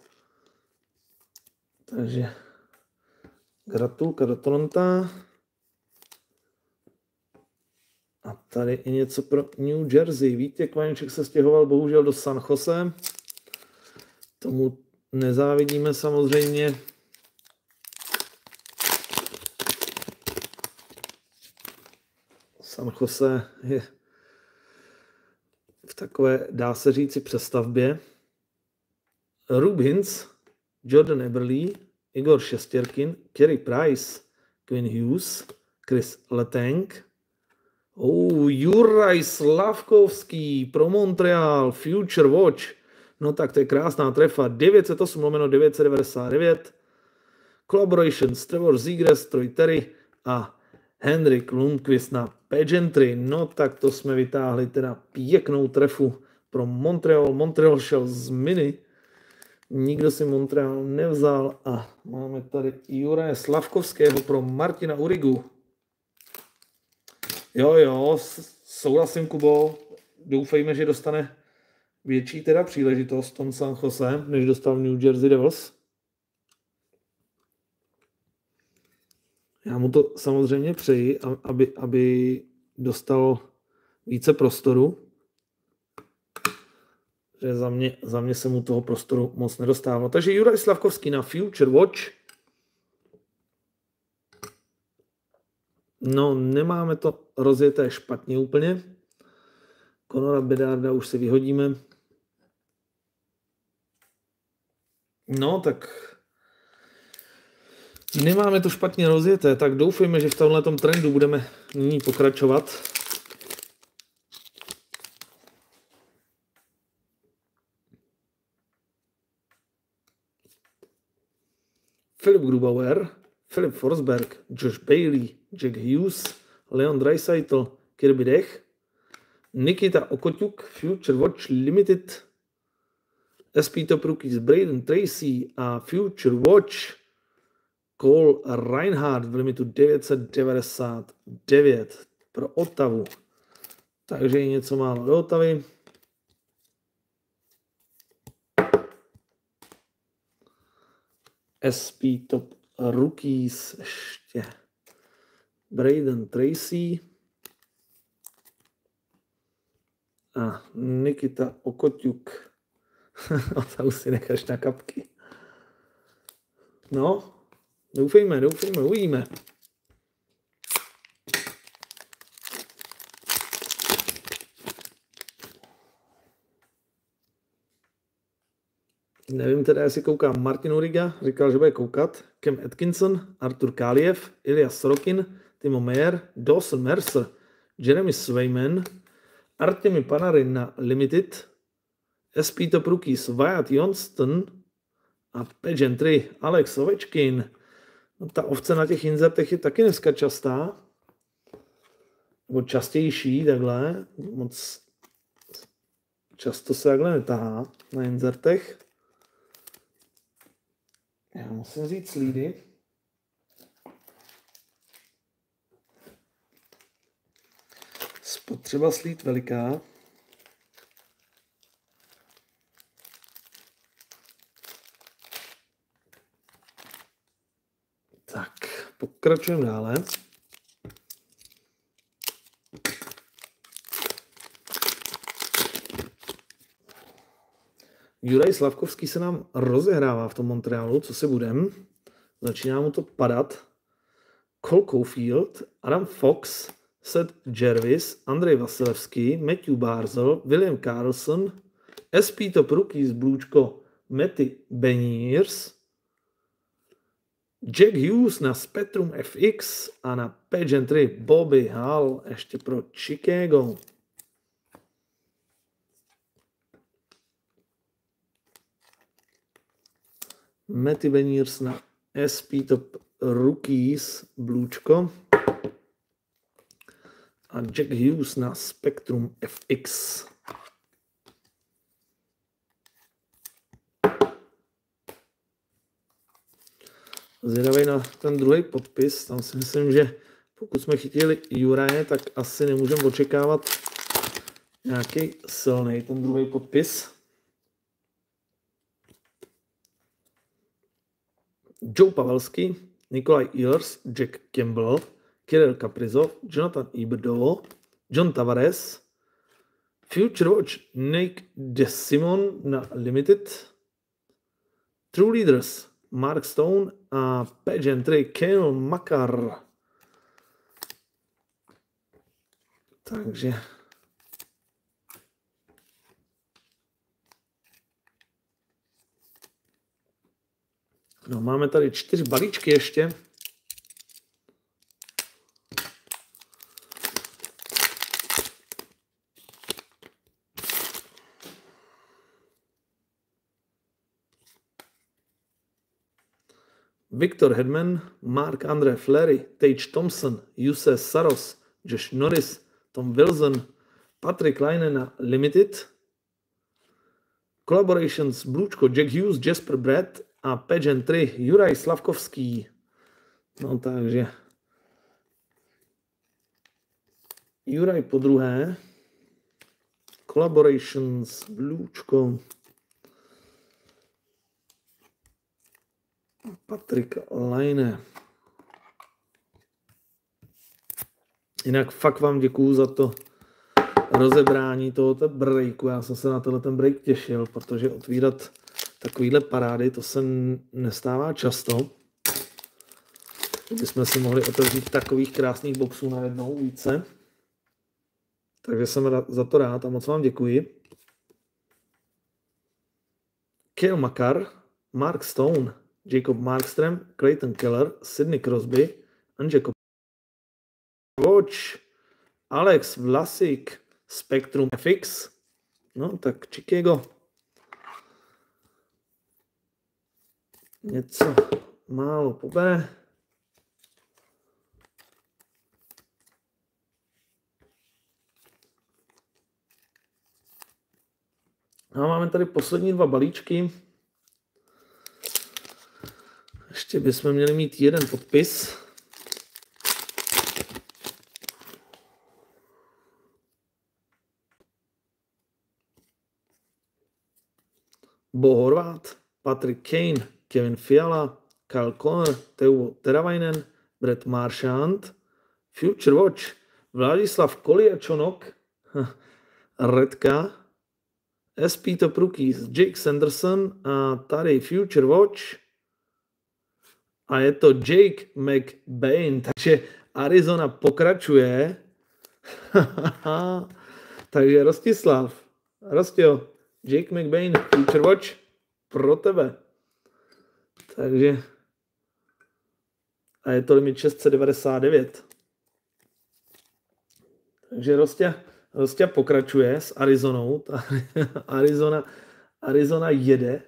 S1: Takže gratulka do Toronto. A tady i něco pro New Jersey. Vítěk Vaněček se stěhoval bohužel do San Jose. Tomu nezávidíme samozřejmě. San Jose je v takové, dá se říci, přestavbě. Rubins, Jordan Eberle, Igor Šestěrkin, Carey Price, Quinn Hughes, Chris Letang, oh, Juraj Slavkovský pro Montreal, Future Watch. No tak to je krásná trefa. devět set osm lomeno devět set devadesát devět. Collaborations, Trevor Zegras, Troy Terry a Henrik Lundqvist na Pageantry. No tak to jsme vytáhli teda pěknou trefu pro Montreal. Montreal šel z mini. Nikdo si Montreal nevzal a máme tady Juraje Slavkovského pro Martina Urigu. Jo, jo, souhlasím, Kubo. Doufejme, že dostane větší teda příležitost Tom San Jose, než dostal New Jersey Devils. Já mu to samozřejmě přeji, aby, aby dostal více prostoru. Že za mě, za mě se mu toho prostoru moc nedostává. Takže Juraj Slavkovský na Future Watch. No, nemáme to rozjeté špatně úplně. Conora Bedarda už si vyhodíme. No, tak nemáme to špatně rozjeté, tak doufejme, že v tomhletom trendu budeme nyní pokračovat. Filip Grubauer, Filip Forsberg, Josh Bailey, Jack Hughes, Leon Draisaitl, Kirby Dech, Nikita Okoťuk, Future Watch Limited, S P Top Rookies Braden Tracy a Future Watch Cole Reinhardt v limitu devět set devadesát devět pro Ottawu. Takže je něco málo do Ottavy. S P Top Rookies ještě Braden Tracy a Nikita Okoťuk. Ottawu si necháš na kapky. No, doufejme, doufejme, uvidíme. Nevím teda, jestli koukám Martin Uriga, říkal, že bude koukat, Cam Atkinson, Artur Kaliev, Ilya Sorokin, Timo Meyer, Dawson Mercer, Jeremy Swayman, Artemi Panarin na Limited, S P Top Rookies Wyatt Johnston a Pageantry Alex Ovečkin. No, ta ovce na těch inzertech je taky dneska častá. Nebo častější takhle. Moc často se takhle netahá na inzertech. Já musím říct slídy. Spotřeba slíd veliká. Tak, pokračujeme dále. Juraj Slavkovský se nám rozehrává v tom Montrealu, co si budem. Začíná mu to padat. Cole Caulfield, Adam Fox, Seth Jarvis, Andrej Vasilevský, Matthew Barzal, William Karlsson, S P Top Rookies Blůčko, Matty Beniers, Jack Hughes na Spectrum F X a na Pageantry Bobby Hull ještě pro Chicago. Matty Beniers na S P Top Rookies Blůčko a Jack Hughes na Spectrum F X. Zvědavej na ten druhý podpis. Tam si myslím, že pokud jsme chytili Juraje, tak asi nemůžeme očekávat nějaký silný ten druhý podpis. Joe Pavelski, Nikolaj Ehlers, Jack Campbell, Kirill Kaprizov, Jonathan Huberdeau, John Tavares, Future Watch, Nick DeSimon na Limited, True Leaders, Mark Stone a Pageantry Cale Makar. Takže no, máme tady čtyři balíčky ještě. Victor Hedman, Marc-André Fleury, Tage Thompson, Juuse Saros, Josh Norris, Tom Wilson, Patrick Laine na Limited, Collaborations Blůčko, Jack Hughes, Jasper Bratt a Pageantry Juraj Slavkovský. No takže Juraj po druhé. Collaborations Blůčko. Patrik Laine. Jinak fakt vám děkuju za to rozebrání tohoto breaku. Já jsem se na tenhle ten break těšil, protože otvírat takovýhle parády, to se nestává často. Kdybychom si mohli otevřít takových krásných boxů najednou více. Takže jsem za to rád a moc vám děkuji. Cale Makar, Mark Stone, Jacob Markström, Clayton Keller, Sidney Crosby, Andrzej Watch, Alex Vlasik, Spectrum F X. No tak Chicago. Něco málo pobere. A máme tady poslední dva balíčky. Ještě bychom měli mít jeden podpis. Bo Horvat, Patrick Kane, Kevin Fiala, Kyle Connor, Teuvo Teravainen, Brett Marchand, Future Watch, Vladislav Koliačonok, Redka, S P Top Rookies, Jake Sanderson a tady Future Watch. A je to Jake McBain, takže Arizona pokračuje. Takže Rostislav, Rostio, Jake McBain, Future Watch pro tebe. Takže a je to limit šest set devadesát devět. Takže Rostě, Prostě pokračuje s Arizonou. Ta Arizona, Arizona jede.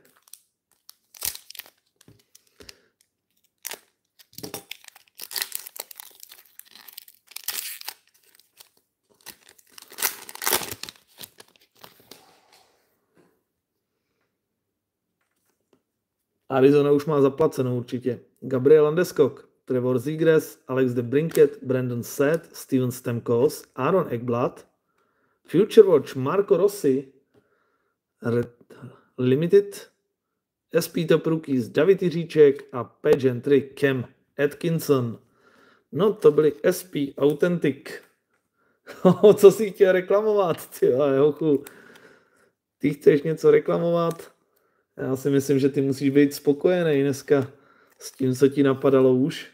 S1: Arizona už má zaplacenou určitě. Gabriel Landeskog, Trevor Zegras, Alex de Brinket, Brandon Seth, Steven Stamkos, Aaron Ekblad, Future Watch, Marco Rossi, Red Limited, S P Top Rookies, David Jiříček a Page Entry Cam Atkinson. No to byly S P Authentic. Co si chtěl reklamovat, ty hochu? Ty chceš něco reklamovat? Já si myslím, že ty musíš být spokojený dneska s tím, co ti napadalo už.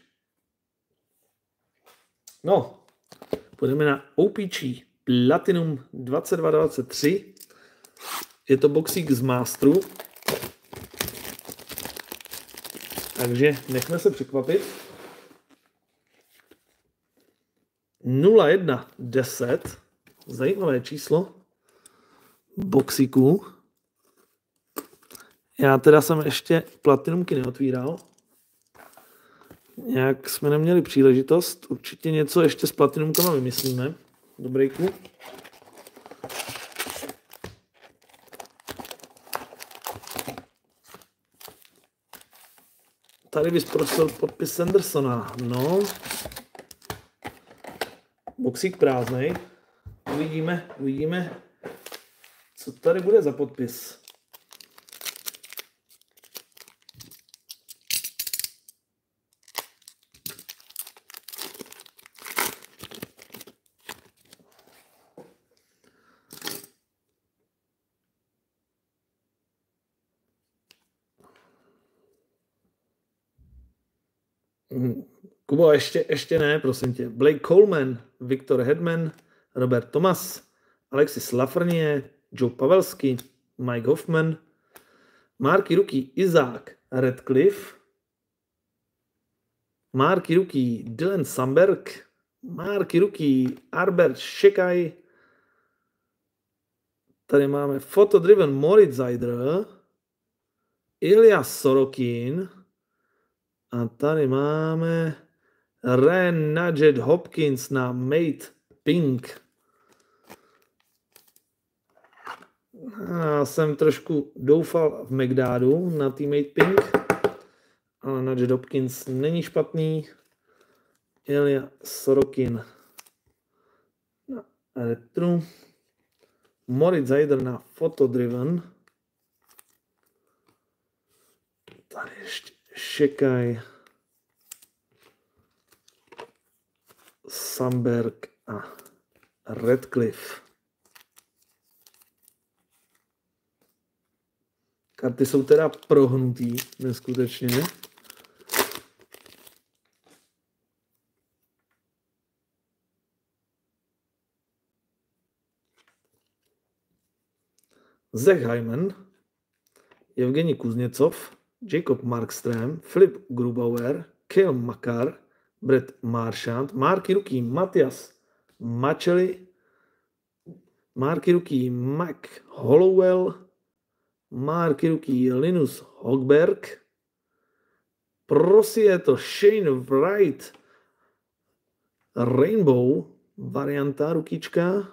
S1: No, půjdeme na O P G Platinum dvacet dva dvacet tři. Je to boxík z Masteru. Takže nechme se překvapit. nula jedna deset. Zajímavé číslo boxíků. Já teda jsem ještě platinumky neotvíral. Nějak jsme neměli příležitost. Určitě něco ještě s platinumkama vymyslíme. Do breaku. Tady bys prosil podpis Sandersona. No. Boxík prázdnej. Uvidíme, uvidíme, co tady bude za podpis. Kubo, ještě, ještě ne, prosím tě. Blake Coleman, Victor Hedman, Robert Thomas, Alexis Lafreniere, Joe Pavelski, Mike Hoffman, Marky Rookie Isaac Radcliffe, Marky Rookie Dylan Samberg, Marky Rookie Albert Šekaj, tady máme Photodriven Moritz Seider, Ilya Sorokin a tady máme Ryan Nugget Hopkins na Mate Pink. Já jsem trošku doufal v McDadu na tým Mate Pink, ale Nugget Hopkins není špatný. Ilya Sorokin na Retro. Moritz Seider na Photodriven. Tady ještě Šekaj, Samberg a Radcliffe. Karty jsou teda prohnutý, neskutečně. Zach Hyman, Evgeni Kuzněcov, Jacob Markström, Filip Grubauer, Cale Makar, Brett Marchand, Marky Rookie Matias Machelli, Marky Rookie Mac Hollowell, Marky Rookie Linus Hogberg, prosí je to Shane Wright, Rainbow, varianta rukička,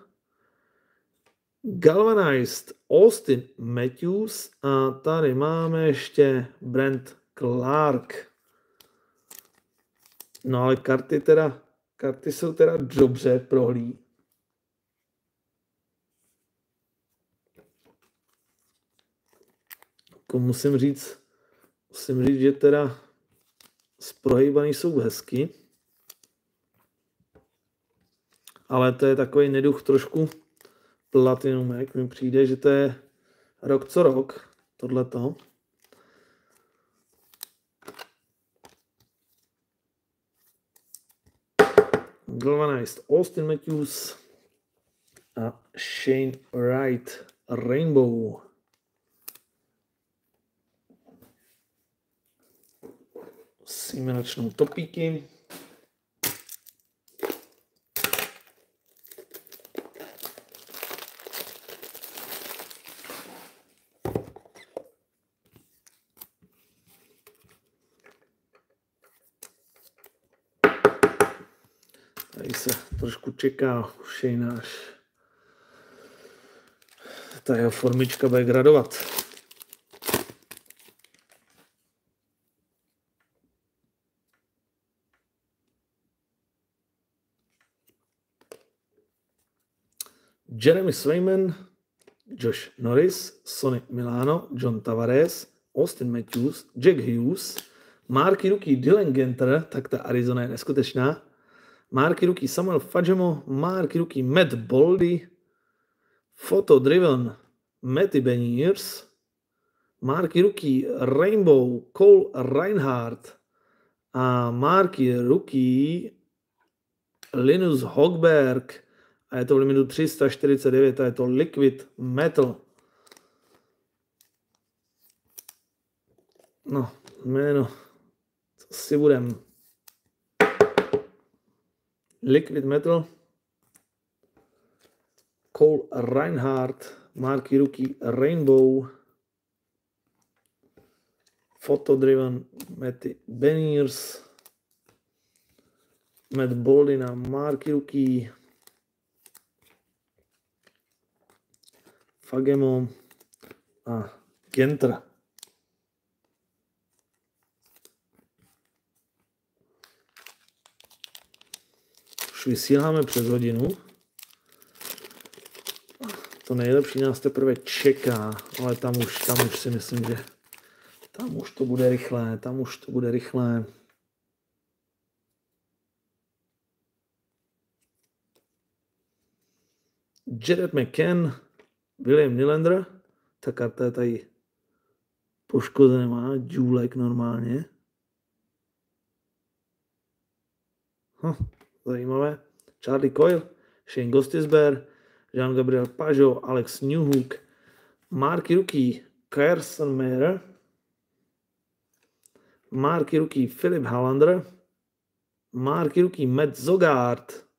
S1: Galvanized Austin Matthews a tady máme ještě Brent Clark. No ale karty teda, karty jsou teda dobře prohlí. Jako musím říct, musím říct, že teda zprohejbaný jsou hezky. Ale to je takový neduch trošku platinumek. Mi přijde, že to je rok co rok, tohleto. Galvanized Austin Matthews a Shane Wright Rainbow. Si mi načnou topíky. trošku čeká všej náš. Ta jeho formička bude gradovat. Jeremy Swayman, Josh Norris, Sonny Milano, John Tavares, Austin Matthews, Jack Hughes, Marky Rookie Dylan Ginter, tak ta Arizona je neskutečná, Marky Rookie Samuel Fagemo, Marky Rookie Matt Boldy, Photo Driven Matty Beniers, Marky Rookie Rainbow Cole Reinhardt a Marky Rookie Linus Hogberg. A je to v limitu tři sta čtyřicet devět a je to Liquid Metal. No, jméno, co si budem. Liquid Metal, Cole Reinhardt, Marky Rookie Rainbow, Photo Driven Matty Beniers, Matt Boldy na Marky Rookie, Fagemo a Ginter. Už vysíláme přes hodinu. To nejlepší nás teprve čeká, ale tam už, tam už si myslím, že tam už to bude rychlé, tam už to bude rychlé. Jared McCann, William Nylander, ta karta je tady poškozená, Julek normálně. Hm, zajímavé. Charlie Coyle, Shane Gostisbehere, Jean-Gabriel Pageau, Alex Newhook, Marky Rookie Carson Meyer, Marky Rookie Philip Hallander, Marky Rookie Matt Zogard,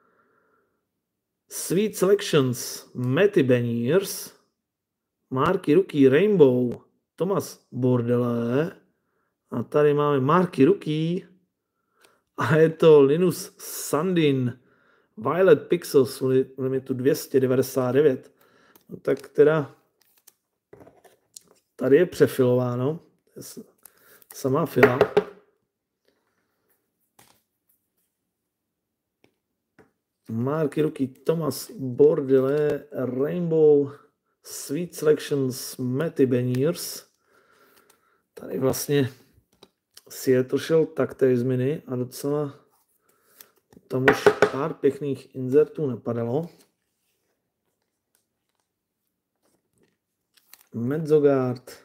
S1: Sweet Selections Matty Beniers, Marky Rookie Rainbow Thomas Bordele a tady máme Marky Rookie a je to Linus Sandin Violet Pixels v limitu dvě stě devadesát devět. No tak teda tady je přefilováno. Samá fila. Marky Rookie Thomas Bordele Rainbow Sweet Selections Matty Beniers. Tady vlastně Seattle šel taktéž z mini a docela tam už pár pěkných insertů napadalo. Matt Zogard,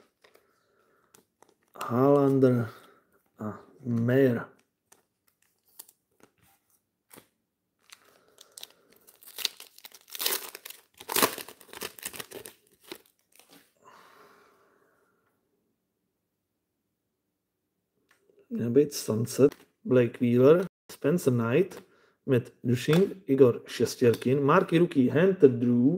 S1: Hallander a Meyer. Měl být Sunset, Blake Wheeler, Spencer Knight, Matt Duchene, Igor Šestěrkin, Marky Rookie Hunter Drew,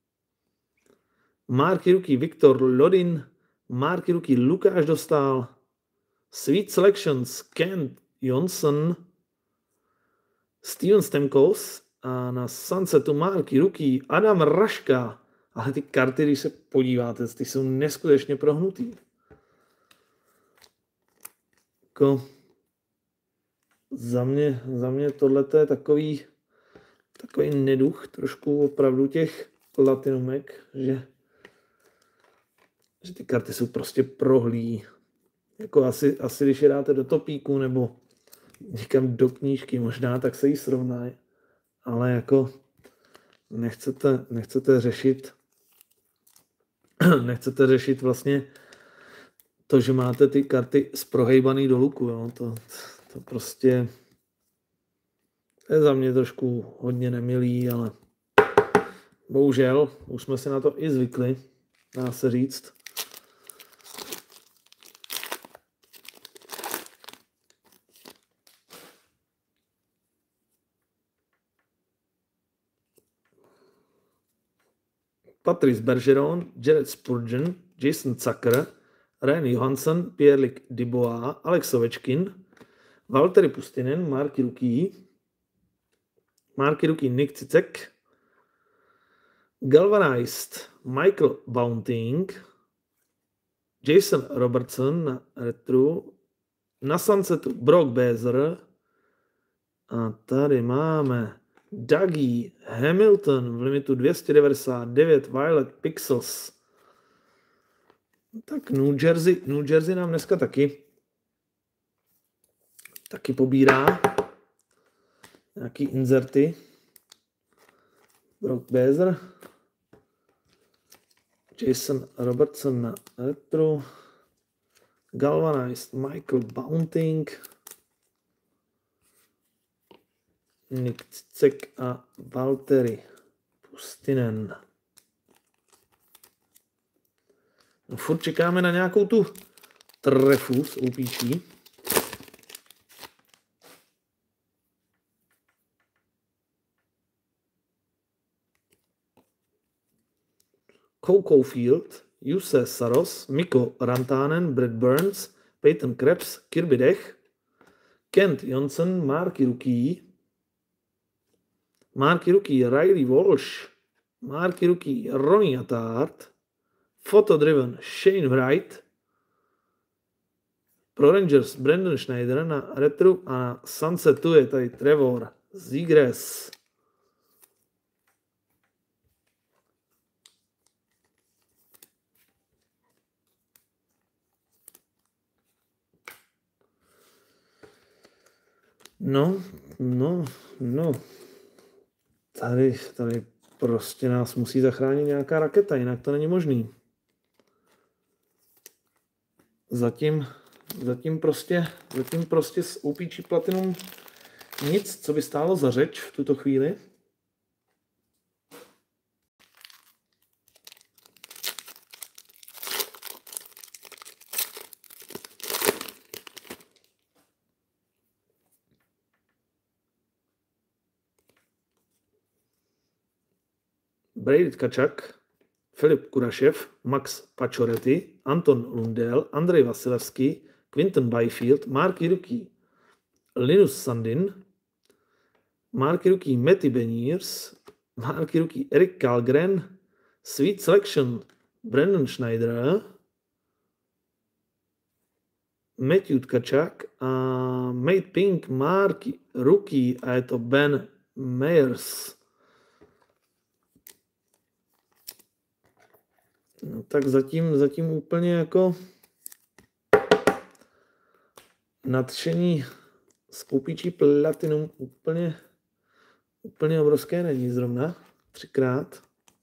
S1: Marky Rookie Viktor Lodin, Marky Rookie Lukáš Dostál, Sweet Selections Kent Johnson, Steven Stamkos a na Sunsetu Marky Rookie Adam Raška. Ale ty karty, když se podíváte, ty jsou neskutečně prohnutý. Jako za mě, za mě tohle je takový, takový neduch trošku opravdu těch latinumek, že, že ty karty jsou prostě prohlí. Jako asi, asi když je dáte do topíku nebo někam do knížky možná, tak se jí srovnají. Ale jako nechcete, nechcete řešit nechcete řešit vlastně to, že máte ty karty zprohejbaný do luku. Jo. To, to prostě je za mě trošku hodně nemilý, ale bohužel už jsme si na to i zvykli, dá se říct. Patrice Bergeron, Jared Spurgeon, Jason Zucker, Ryan Johansson, Pierre-Luc Dubois, Alex Ovečkin, Valtteri Pustinen, Marky Rookie, Marky Rookie Nick Cicek. Galvanized Michael Bunting. Jason Robertson na retro. Na Sunsetu Brock Besser. A tady máme Dougie Hamilton v limitu dvě stě devadesát devět Violet Pixels. Tak New Jersey, New Jersey nám dneska taky taky pobírá nějaký inserty. Brock Besser. Jason Robertson na retro. Galvanized Michael Bunting. Nick Cicek a Valtteri Pustinen. No, furt čekáme na nějakou tu trefu s O P G. Coco Field, Juse Saros, Mikko Rantanen, Brad Burns, Peyton Krebs, Kirby Dech, Kent Johnson, Marky Rookie, Marky Rookie, Riley Walsh, Marky Rookie, Ronnie Attard, Photo Driven, Shane Wright, pro Rangers Brandon Schneider na retro a na Sunsetu je tady Trevor Zegras. No, no, no. Tady, tady prostě nás musí zachránit nějaká raketa, jinak to není možný. Zatím, zatím prostě, zatím prostě s O P G Platinum nic, co by stálo za řeč v tuto chvíli. Brady Tkachuk, Filip Kurašev, Max Pacioretty, Anton Lundell, Andrej Vasilevský, Quinton Byfield, Marky Rookie, Linus Sandin, Marky Rookie Matty Beniers, Marky Rookie Erik Kallgren, Sweet Selection Brandon Schneider, Matthew Tkachuk a Made Pink Marky Rookie a je to Ben Meyers. No, tak zatím, zatím úplně jako nadšení z O P G Platinum úplně, úplně obrovské není zrovna. Třikrát.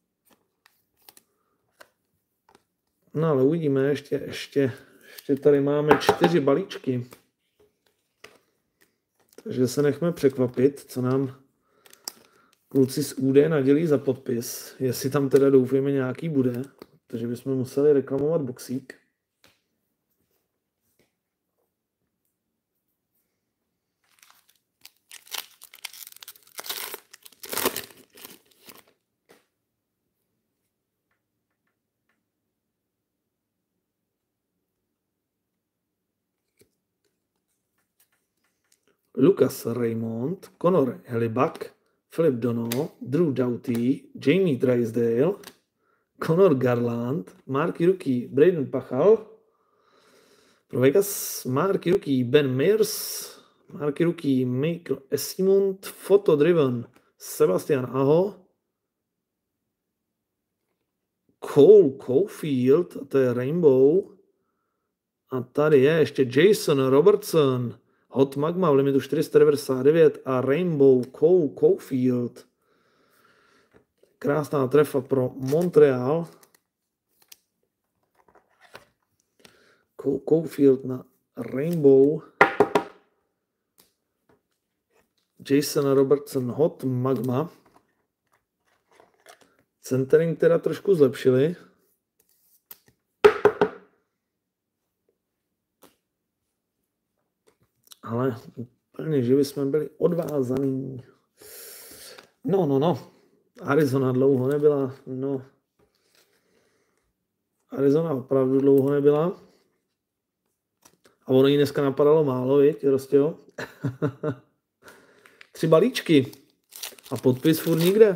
S1: No ale uvidíme, ještě, ještě, ještě tady máme čtyři balíčky. Takže se nechme překvapit, co nám kluci z U D nadělí za podpis. Jestli tam teda doufujeme nějaký bude. Takže bychom museli reklamovat boxík. Lucas Raymond, Connor Hellebuyck, Philip Dono, Drew Doughty, Jamie Drysdale, Conor Garland, Marky Rookie Braden Pachal, pro Vegas Marky Rookie Ben Meyers, Marky Rookie Michael Esimund, Photo Driven Sebastian Aho, Cole Caulfield, a to je Rainbow, a tady je ještě Jason Robertson, Hot Magma v limitu čtyři sta devadesát devět a Rainbow Cole Caulfield. Krásná trefa pro Montreal. Cole Caulfield na Rainbow. Jason Robertson Hot Magma. Centering teda trošku zlepšili. Ale úplně, že bychom byli odvázaný. No, no, no. Arizona dlouho nebyla, no. Arizona opravdu dlouho nebyla. A ono jí dneska napadalo málo, viď, Rostějo? Tři balíčky. A podpis furt nikde.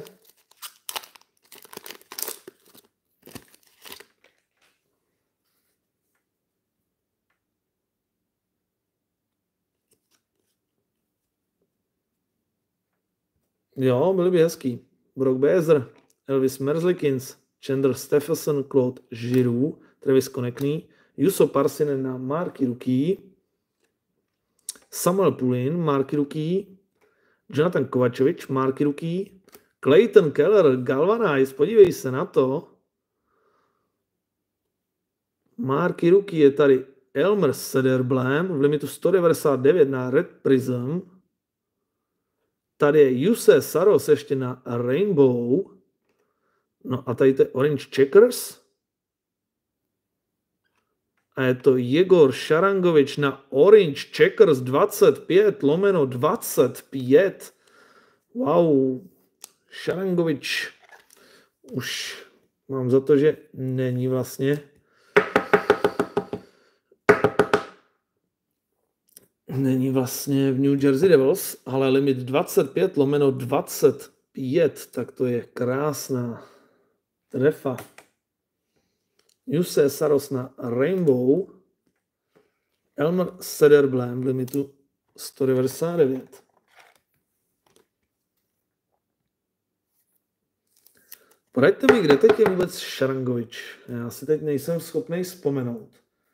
S1: Jo, byli by hezký. Brock Besser, Elvis Merzlikins, Chandler Stephenson, Claude Giroux, Travis Konechny, Juuso Parsinen na Marky Rookie, Samuel Pulin, Marky Rookie, Jonathan Kovačevič, Marky Rookie, Clayton Keller, Galvanize, podívej se na to. Marky Rookie je tady Elmer Sederblem v limitu sto devadesát devět na Red Prism. Tady je Juuse Saros ještě na Rainbow. No a tady to je Orange Checkers. A je to Jegor Šarangovič na Orange Checkers dvacet pět lomeno dvacet pět. Wow. Šarangovič. Už mám za to, že není vlastně. Není vlastně v New Jersey Devils, ale limit dvacet pět lomeno dvacet pět, tak to je krásná trefa. Juuse Saros na Rainbow, Elmer Sederblem v limitu sto devadesát devět. Poraďte mi, kde teď je vůbec Šarangovič. Já si teď nejsem schopný vzpomenout.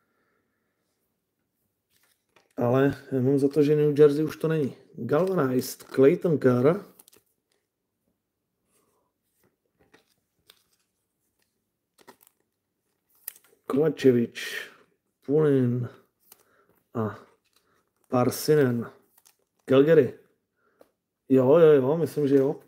S1: Ale já mám za to, že New Jersey už to není. Galvanized, Clayton Keller, Kovačevič, Pulin a Parsinen. Calgary. Jo, jo, jo, myslím, že jo.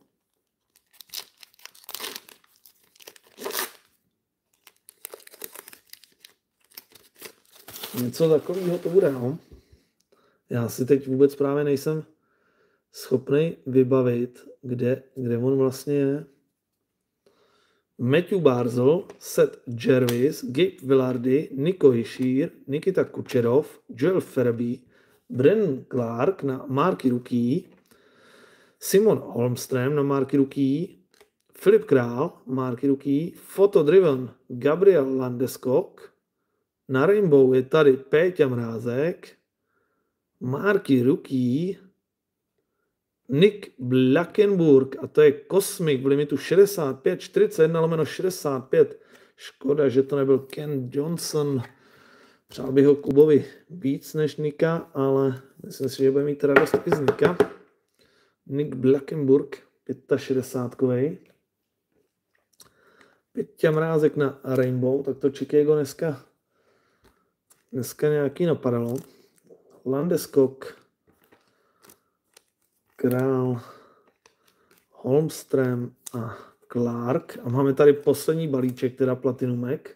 S1: Něco takového to bude, no. Já si teď vůbec právě nejsem schopný vybavit, kde, kde on vlastně je. Matthew Barzal, Seth Jarvis, Gabe Vilardi, Nico Hischier, Nikita Kucherov, Joel Farabee, Brennan Clark na Marky Rookie, Simon Holmström na Marky Rookie, Filip Král, Marky Rookie, Photo Driven, Gabriel Landeskog, na Rainbow je tady Péťa Mrázek, Marky Rookie, Nick Blackenburg, a to je Kosmik v limitu šedesát pět čtyřicet jedna lomeno šedesát pět. Škoda, že to nebyl Ken Johnson. Přál bych ho Kubovi víc než Nika, ale myslím si, že bude mít radost i z Nika. Nick Blackenburg, šedesát pětkovej. Péťa Mrázek na Rainbow, tak to Chicago dneska, dneska nějaký napadalo. Landeskog, Král, Holmström a Clark. A máme tady poslední balíček, teda platinumek.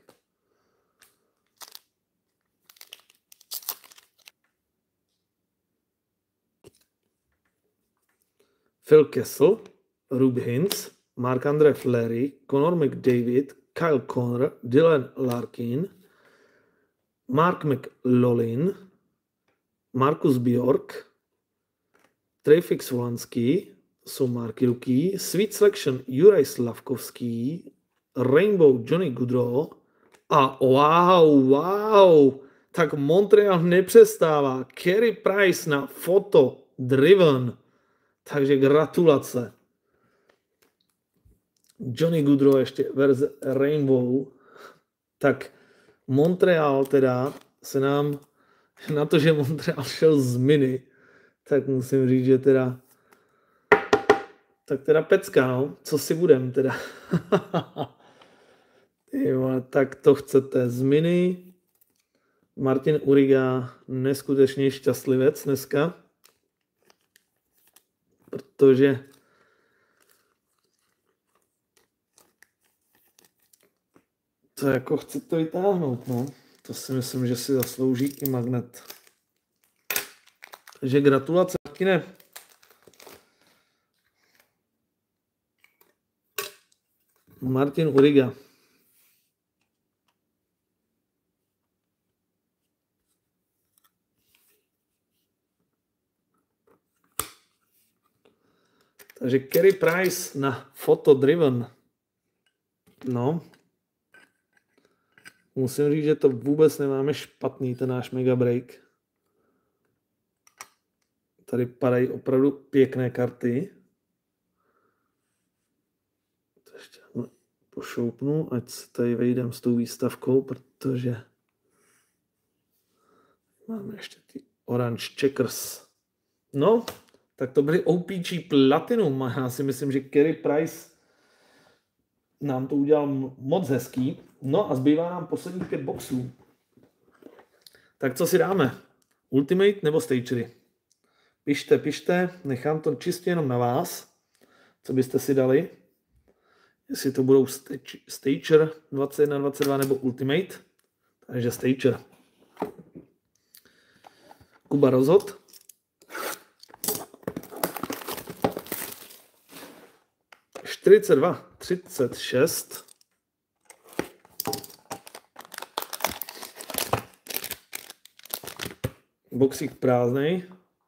S1: Phil Kessel, Rube Hintz, Marc-André Fleury, Connor McDavid, Kyle Connor, Dylan Larkin, Mark McLaughlin, Marcus Bjork, Treyfix Volanský, jsou Marky Rookie, Sweet Selection Juraj Slavkovský, Rainbow Johnny Gaudreau a wow, wow, tak Montreal nepřestává. Carey Price na Photo Driven, takže gratulace. Johnny Gaudreau ještě verze Rainbow, tak Montreal teda se nám, na to, že Montreal šel z mini, tak musím říct, že teda tak teda pecka, no. Co si budem teda. Jo, tak to chcete z mini. Martin Uriga neskutečně šťastlivec dneska. Protože to jako chce to vytáhnout, no. To si myslím, že si zaslouží i magnet. Takže gratulace, Martine. Martin Uriga. Takže Carey Price na Photo Driven. No. Musím říct, že to vůbec nemáme špatný, ten náš Mega Break. Tady padají opravdu pěkné karty. To ještě pošoupnu, ať se tady vejdem s tou výstavkou, protože máme ještě ty Orange Checkers. No, tak to byly O P G Platinum a já si myslím, že Carey Price nám to udělal moc hezký. No a zbývá nám posledních pět boxů. Tak co si dáme? Ultimate nebo Stagery? Pište, pište, nechám to čistě jenom na vás. Co byste si dali? Jestli to budou Stager dvacet jedna dvacet dva nebo Ultimate. Takže Stager. Kuba rozhod. čtyřicet dva třicet šest. Boxík prázdnej.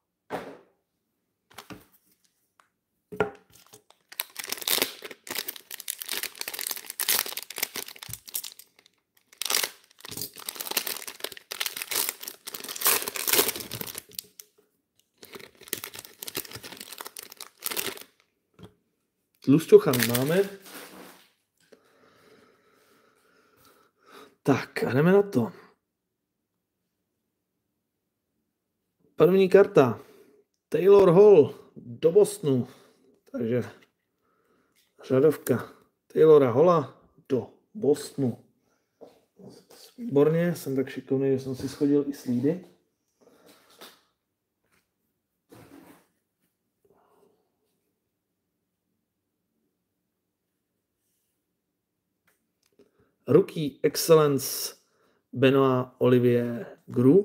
S1: Tlusťocha máme. Tak a jdeme na to. První karta. Taylor Hall do Bostonu. Takže řadovka Taylora Halla do Bostonu. Výborně, jsem tak šikovný, že jsem si schodil i slídy. Rookie Excellence Benoit Olivier Gru.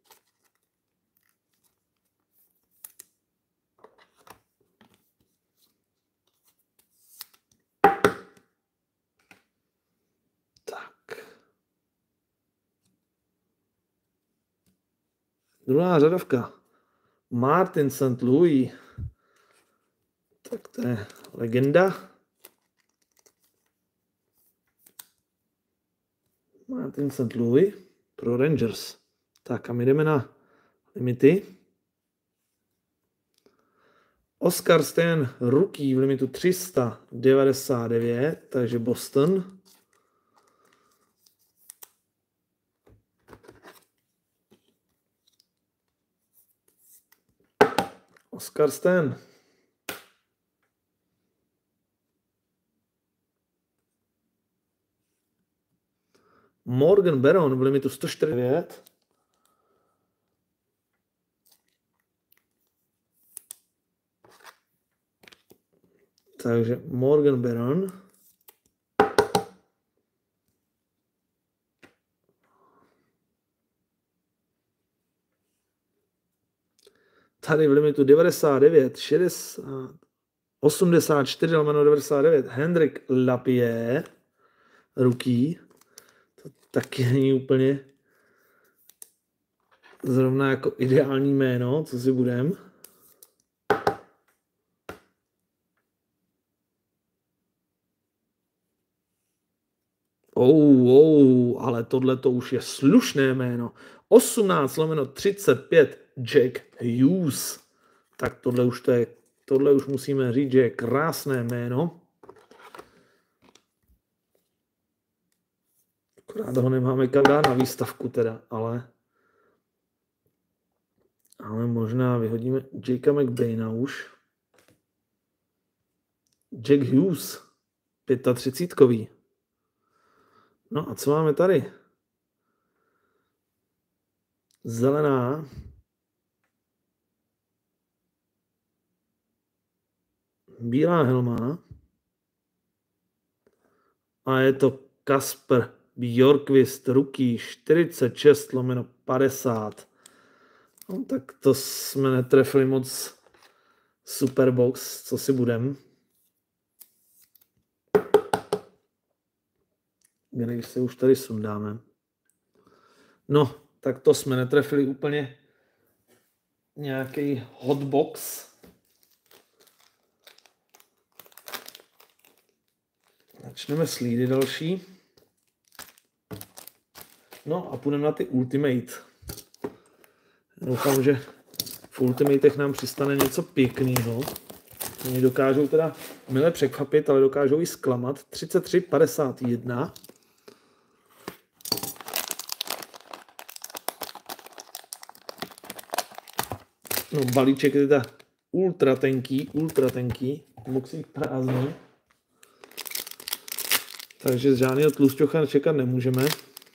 S1: Tak. Druhá řadovka. Martin Saint Louis. Tak to je legenda. Martin Saint Louis pro Rangers. Tak a my jdeme na limity. Oscar Stan rookie v limitu tři sta devadesát devět, takže Boston. Oscar Stan. Morgan Barron v limitu sto čtyřicet devět. Takže Morgan Barron. Tady v limitu devadesát devět, šedesát, osmdesát čtyři lomeno devadesát devět. Hendrik Lapierre, rookie. To taky není úplně zrovna jako ideální jméno, co si budem. Oh, oh, ale tohle to už je slušné jméno. osmnáct lomeno třicet pět Jack Hughes. Tak tohle už, to je, tohle už musíme říct, že je krásné jméno. Akorát ho nemáme kam dát na výstavku teda, ale ale možná vyhodíme Jakea McBaina už. Jack Hughes, třicítkový. No a co máme tady? Zelená. Bílá helma. A je to Kasper Bjorkvist, rookie čtyřicet šest lomeno padesát. No, tak to jsme netrefili moc Superbox, co si budem. Když se už tady sundáme. No, tak to jsme netrefili úplně nějaký hotbox. Začneme s lídy další. No a půjdeme na ty Ultimate. Doufám, že v Ultimatech nám přistane něco pěkného. Oni dokážou teda mile překvapit, ale dokážou i zklamat. třicet tři padesát jedna. No, balíček je teda ultra tenký, ultra tenký. Boxík prázdný. Takže z žádného tlusťocha čekat nemůžeme.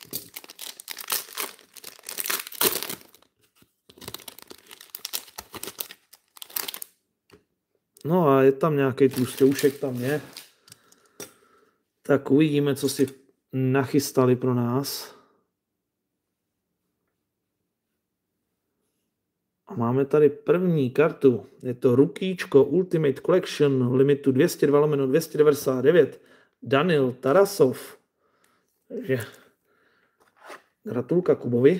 S1: No a je tam nějaký tlusťoušek, tam je. Tak uvidíme, co si nachystali pro nás. A máme tady první kartu. Je to rukíčko Ultimate Collection limitu dvě stě dva lomeno dvě stě devadesát devět. Daniel Tarasov. Takže gratulka Kubovi.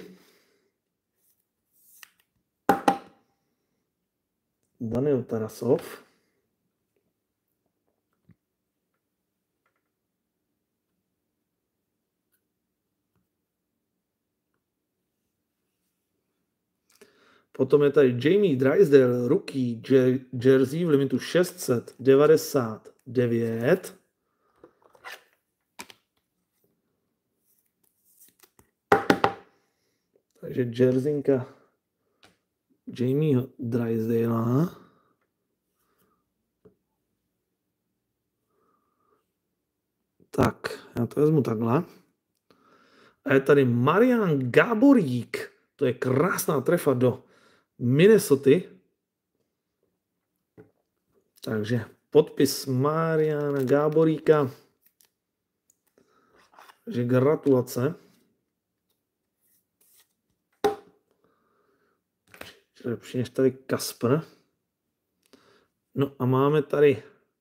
S1: Daniel Tarasov. Potom je tady Jamie Drysdale, rookie jersey v limitu šest set devadesát devět. Takže jerseyinka Jamieho Drysdale. Tak, já to vezmu takhle. A je tady Marian Gáborík. To je krásná trefa do Minnesoty. Takže podpis Mariana Gáboríka. Takže gratulace. Lepší než tady Kasper. No a máme tady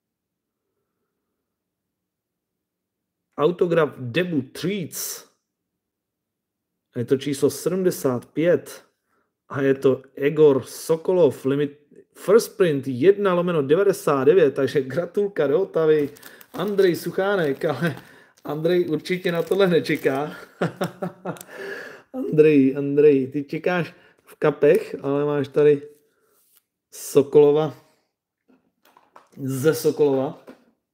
S1: autograf Debu Treats. Je to číslo sedmdesát pět. A je to Egor Sokolov, limit first print jedna lomeno devadesát devět, takže gratulka do Otavy. Andrej Suchánek, ale Andrej určitě na tohle nečeká. Andrej, Andrej, ty čekáš v kapech, ale máš tady Sokolova, ze Sokolova.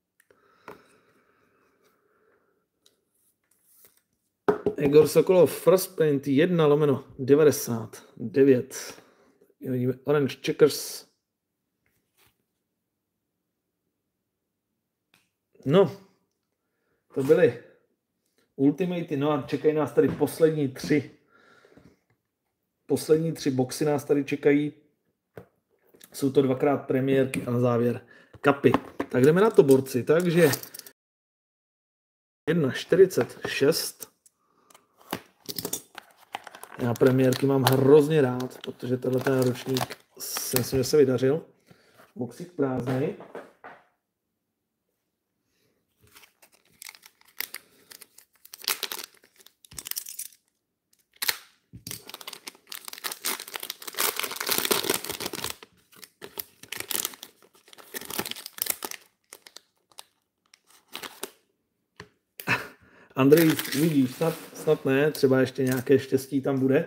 S1: Egor Sokolov, first print jedna lomeno devadesát devět. Orange Checkers. No, to byly Ultimate, no a čekají nás tady poslední tři. Poslední tři boxy nás tady čekají. Jsou to dvakrát premiérky a na závěr kapy. Tak jdeme na to, borci. Takže jedna čtyřicet šest. Já premiérky mám hrozně rád, protože tenhle ten ročník si myslím, že se vydařil. Boxík prázdný. Andrej, vidíš, snad, snad ne, třeba ještě nějaké štěstí tam bude.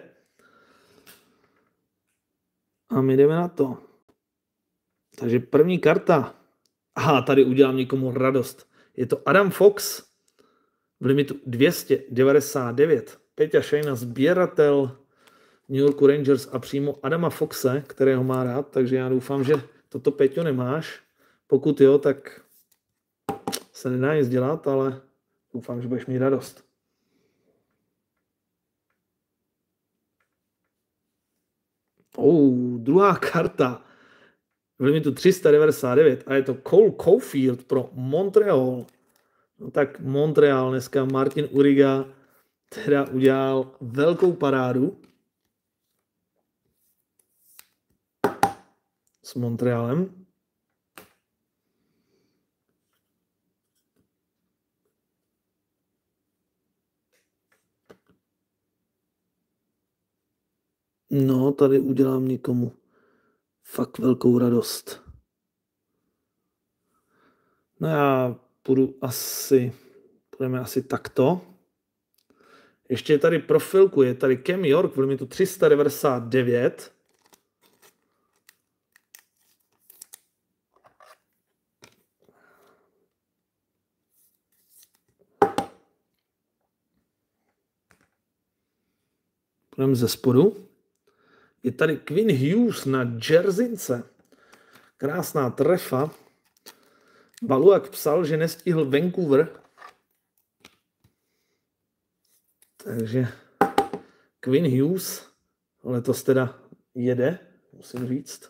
S1: A my jdeme na to. Takže první karta. Aha, tady udělám někomu radost. Je to Adam Fox v limitu dvě stě devadesát devět. Peťa Šejna, sběratel New Yorku Rangers a přímo Adama Foxe, kterého má rád, takže já doufám, že toto, Peťo, nemáš. Pokud jo, tak se nedá nic dělat, ale doufám, že budeš mít radost. Oh, druhá karta v limitu tři sta devadesát devět a je to Cole Caulfield pro Montreal. No tak Montreal dneska Martin Uriga teda udělal velkou parádu s Montrealem. No, tady udělám někomu fakt velkou radost. No já půjdu asi, půjdeme asi takto. Ještě je tady profilku, je tady Cam York v limitu tři sta devadesát devět. Půjdeme ze spodu. Je tady Quinn Hughes na Jerzince. Krásná trefa. Baluak psal, že nestihl Vancouver. Takže Quinn Hughes letos teda jede, musím říct.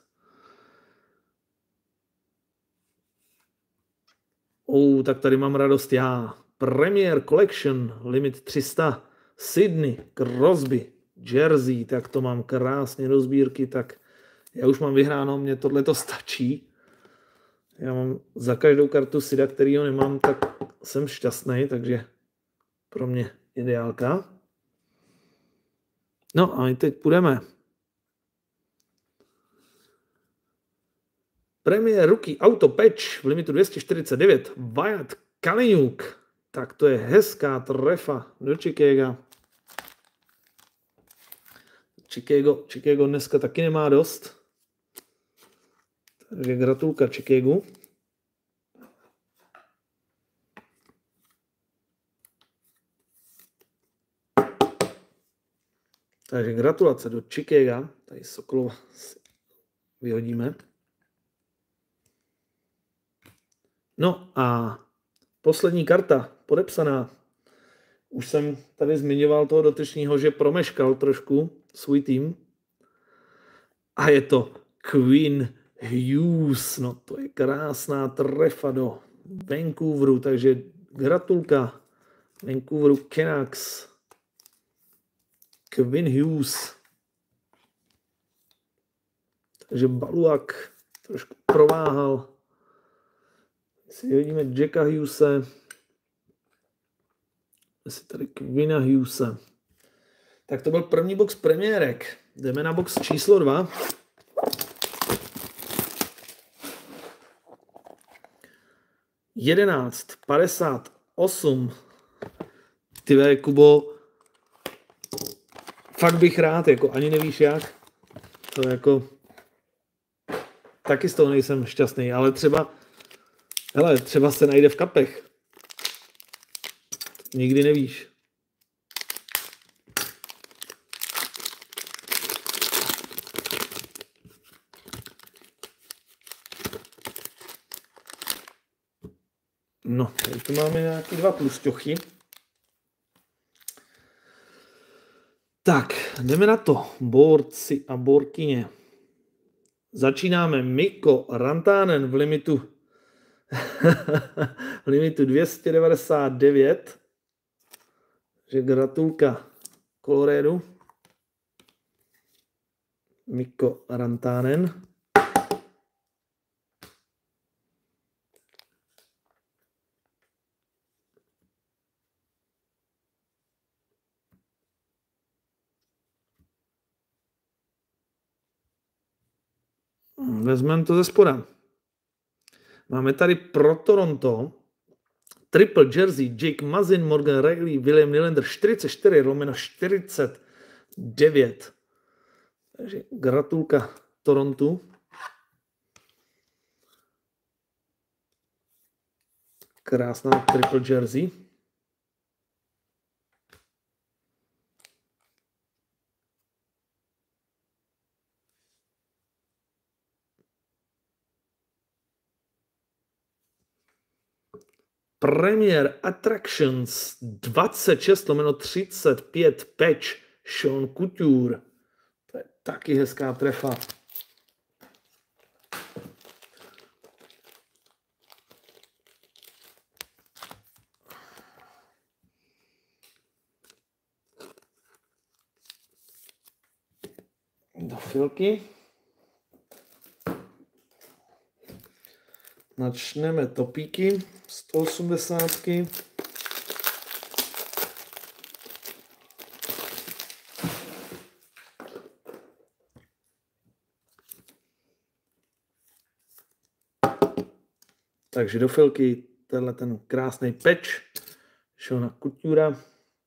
S1: Oh, tak tady mám radost já. Premier Collection, limit tři sta. Sydney, Crosby, Jersey, tak to mám krásně do sbírky, tak já už mám vyhráno, mně tohle to stačí. Já mám za každou kartu Sida, který ho nemám, tak jsem šťastný, takže pro mě ideálka. No a my teď půjdeme. Premier Rookie Auto Patch v limitu dvě stě čtyřicet devět. Wyatt Kaleniuk. Tak to je hezká trefa do Chicaga. Chicago, Chicago dneska taky nemá dost. Takže gratulka Chicagu. Takže gratulace do Chicaga. Tady Sokolova vyhodíme. No a poslední karta, podepsaná. Už jsem tady zmiňoval toho dotyčního, že promeškal trošku svůj tým. A je to Quinn Hughes. No to je krásná trefa do Vancouveru, takže gratulka Vancouveru Canucks. Quinn Hughes. Takže Baluak trošku prováhal. Si vidíme Jacka Hughese. Asi tady Quinna Hughese. Tak to byl první box premiérek. Jdeme na box číslo dva. jedenáct padesát osm. Ty Kubo, fakt bych rád, jako ani nevíš jak. To jako, taky z toho nejsem šťastný, ale třeba, hele, třeba se najde v kapech. Nikdy nevíš. No, tady tu máme nějaký dva plusťochy. Tak, jdeme na to. Borci a borkyně. Začínáme Mikko Rantanen v limitu v limitu dvě stě devadesát devět. Takže gratulka Coloradu. Mikko Rantanen. Vezmeme to ze spoda. Máme tady pro Toronto triple jersey Jake Muzzin, Morgan Riley, William Nylander čtyřicet čtyři lomeno čtyřicet devět. Takže gratulka Torontu. Krásná triple jersey. Premier Attractions dvacet šest lomeno třicet pět patch Sean Couture. To je taky hezká trefa. Do filky. Načneme topíky sto osmdesát. Takže do filky tenhle ten krásný patch. Šel na Coutura.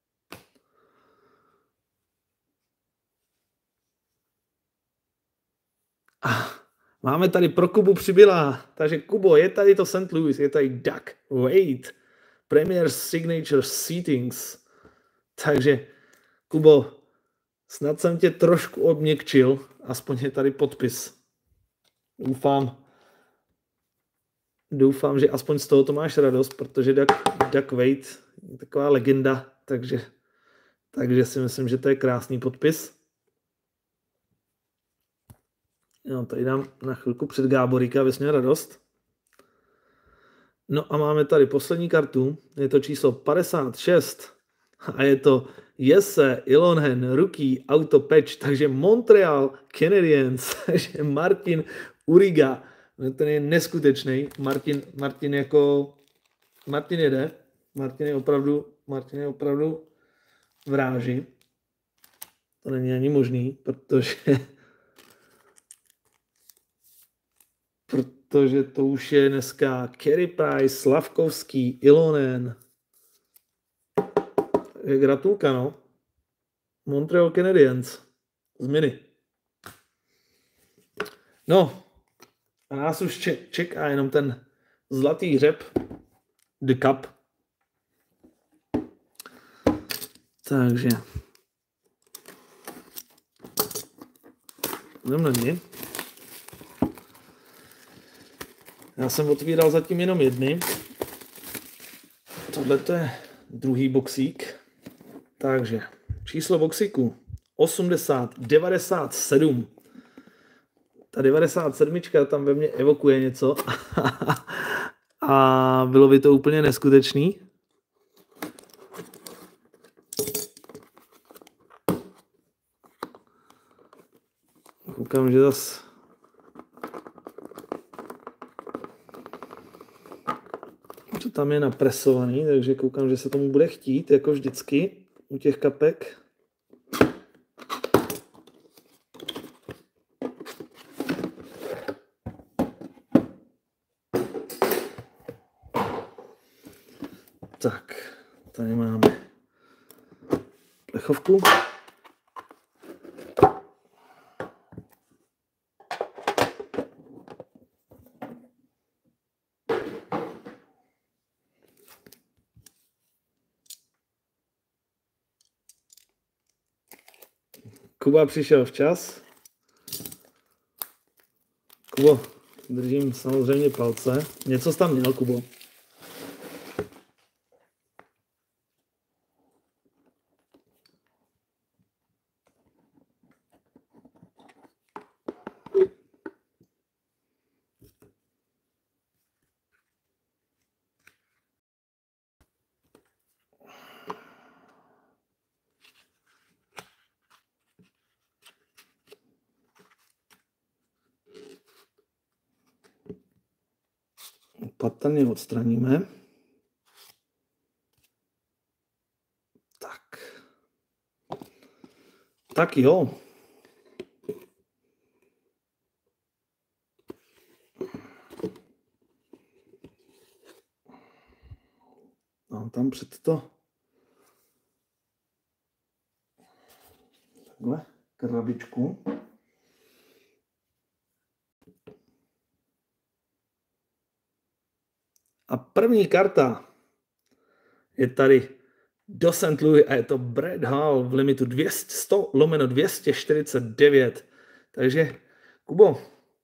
S1: A máme tady pro Kubu přibylá. Takže Kubo, je tady to Saint Louis, je tady Duck Wade. Premier Signature Seatings. Takže Kubo, snad jsem tě trošku obměkčil, aspoň je tady podpis. Doufám, doufám, že aspoň z toho to máš radost, protože Duck, Duck Wade je taková legenda, takže, takže si myslím, že to je krásný podpis. Jo, tady dám na chvilku před Gáboríka, abys měl radost. No a máme tady poslední kartu, je to číslo padesát šest a je to Jesse Ilonhen Rookie Auto Patch, takže Montreal Canadiens, takže Martin Uriga, ten je neskutečný, Martin, Martin jako, Martin jede, Martin je opravdu, Martin je opravdu vráži, to není ani možný, protože protože to už je dneska Carey Price, Slavkovský, Ilonen. Je gratulka, no. Montreal Canadiens. Změny. No. A nás už čeká jenom ten zlatý hřeb. The Cup. Takže. Jdem na ní. Já jsem otvíral zatím jenom jedny. Tohle to je druhý boxík. Takže číslo boxíku osmdesát devadesát sedm. Ta devadesát sedm tam ve mně evokuje něco. A bylo by to úplně neskutečný. Koukám, že zase to tam je napresovaný, takže koukám, že se tomu bude chtít, jako vždycky u těch kapek. Tak, tady máme plechovku. Kuba přišel včas. Kubo, držím samozřejmě palce. Něco jsi tam měl, Kubo. Patrně odstraníme. Tak. Tak jo. Mám tam před to takhle krabičku. A první karta je tady do Saint Louis a je to Brad Hall v limitu dvě stě, sto lomeno dvě stě čtyřicet devět. Takže, Kubo,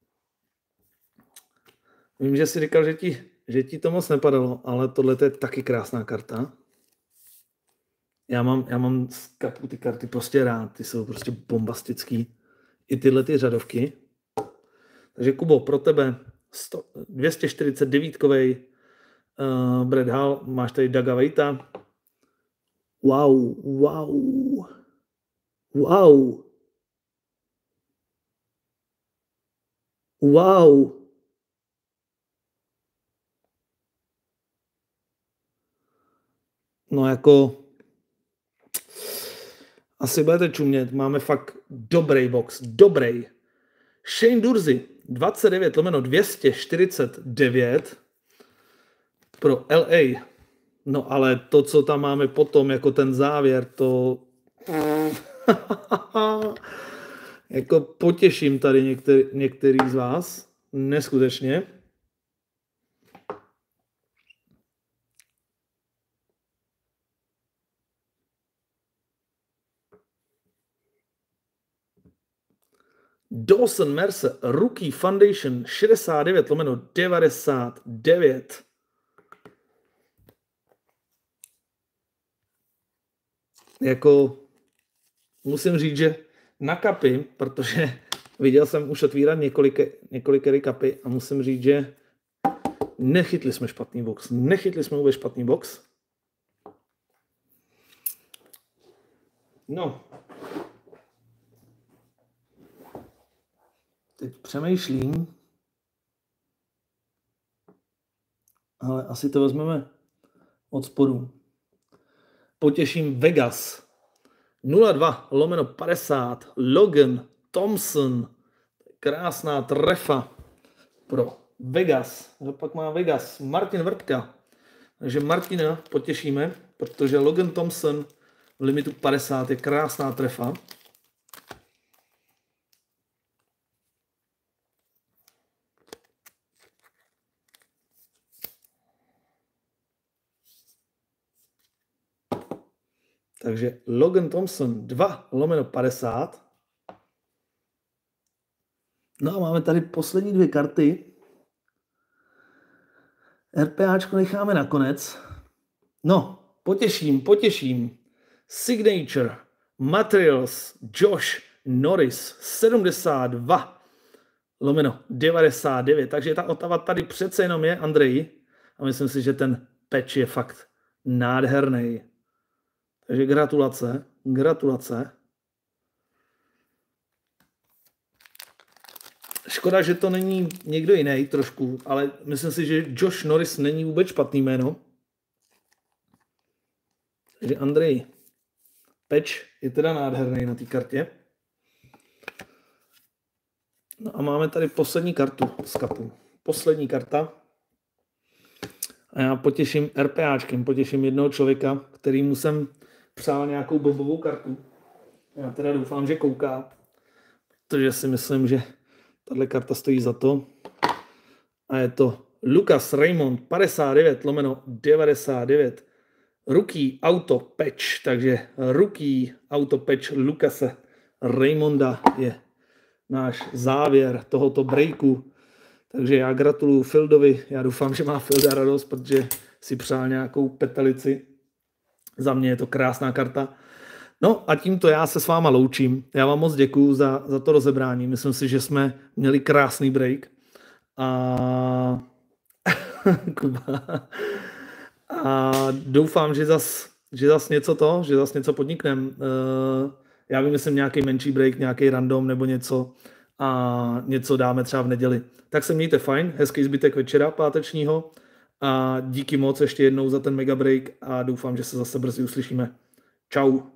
S1: vím, že jsi říkal, že ti, že ti to moc nepadalo, ale tohle je taky krásná karta. Já mám, já mám z kapu ty karty prostě rád, ty jsou prostě bombastický. I tyhle ty řadovky. Takže, Kubo, pro tebe sto, dvě stě čtyřicet devět kovej Uh, Brad Hall, máš tady Douga Wadea. Wow, wow, wow, wow. No jako asi budete čumět, máme fakt dobrý box, dobrý. Shane Dursey, dvacet devět lomeno dvě stě čtyřicet devět. pro L A. No ale to, co tam máme potom, jako ten závěr, to... jako potěším tady některý, některý z vás. Neskutečně. Dawson Mercer, Rookie Foundation šedesát devět lomeno devadesát devět. Jako musím říct, že na kapy, protože viděl jsem už otvírat několik, několikery kapy a musím říct, že nechytli jsme špatný box. Nechytli jsme vůbec špatný box. No. Teď přemýšlím, ale asi to vezmeme od spodu. Potěším Vegas. nula dva lomeno padesát. Logan Thompson. Krásná trefa pro Vegas. A pak má Vegas Martin Vrtka. Takže Martina potěšíme, protože Logan Thompson v limitu padesát je krásná trefa. Takže Logan Thompson dva lomeno padesát. No a máme tady poslední dvě karty. RPAčko necháme nakonec. No, potěším, potěším. Signature Materials Josh Norris sedmdesát dva lomeno devadesát devět. Takže ta Otava tady přece jenom je, Andrej. A myslím si, že ten patch je fakt nádherný. Takže gratulace, gratulace. Škoda, že to není někdo jiný trošku, ale myslím si, že Josh Norris není vůbec špatný jméno. Takže Andrej, patch je teda nádherný na té kartě. No a máme tady poslední kartu z kapu. Poslední karta. A já potěším RPAčkem, potěším jednoho člověka, kterýmu jsem přál nějakou bombovou kartu. Já teda doufám, že kouká, protože si myslím, že tahle karta stojí za to. A je to Lucas Raymond padesát devět lomeno devadesát devět. Rookie Auto Patch, takže Rookie Auto Patch Lucase Raymonda je náš závěr tohoto breaku. Takže já gratuluju Fildovi, já doufám, že má Filda radost, protože si přál nějakou petelici. Za mě je to krásná karta. No a tímto já se s váma loučím. Já vám moc děkuju za, za to rozebrání. Myslím si, že jsme měli krásný break. A, a doufám, že zas, že zas něco to, že zas něco podniknem. Já vymyslím nějaký menší break, nějaký random nebo něco a něco dáme třeba v neděli. Tak se mějte fajn, hezký zbytek večera pátečního a díky moc ještě jednou za ten mega break a doufám, že se zase brzy uslyšíme. Čau.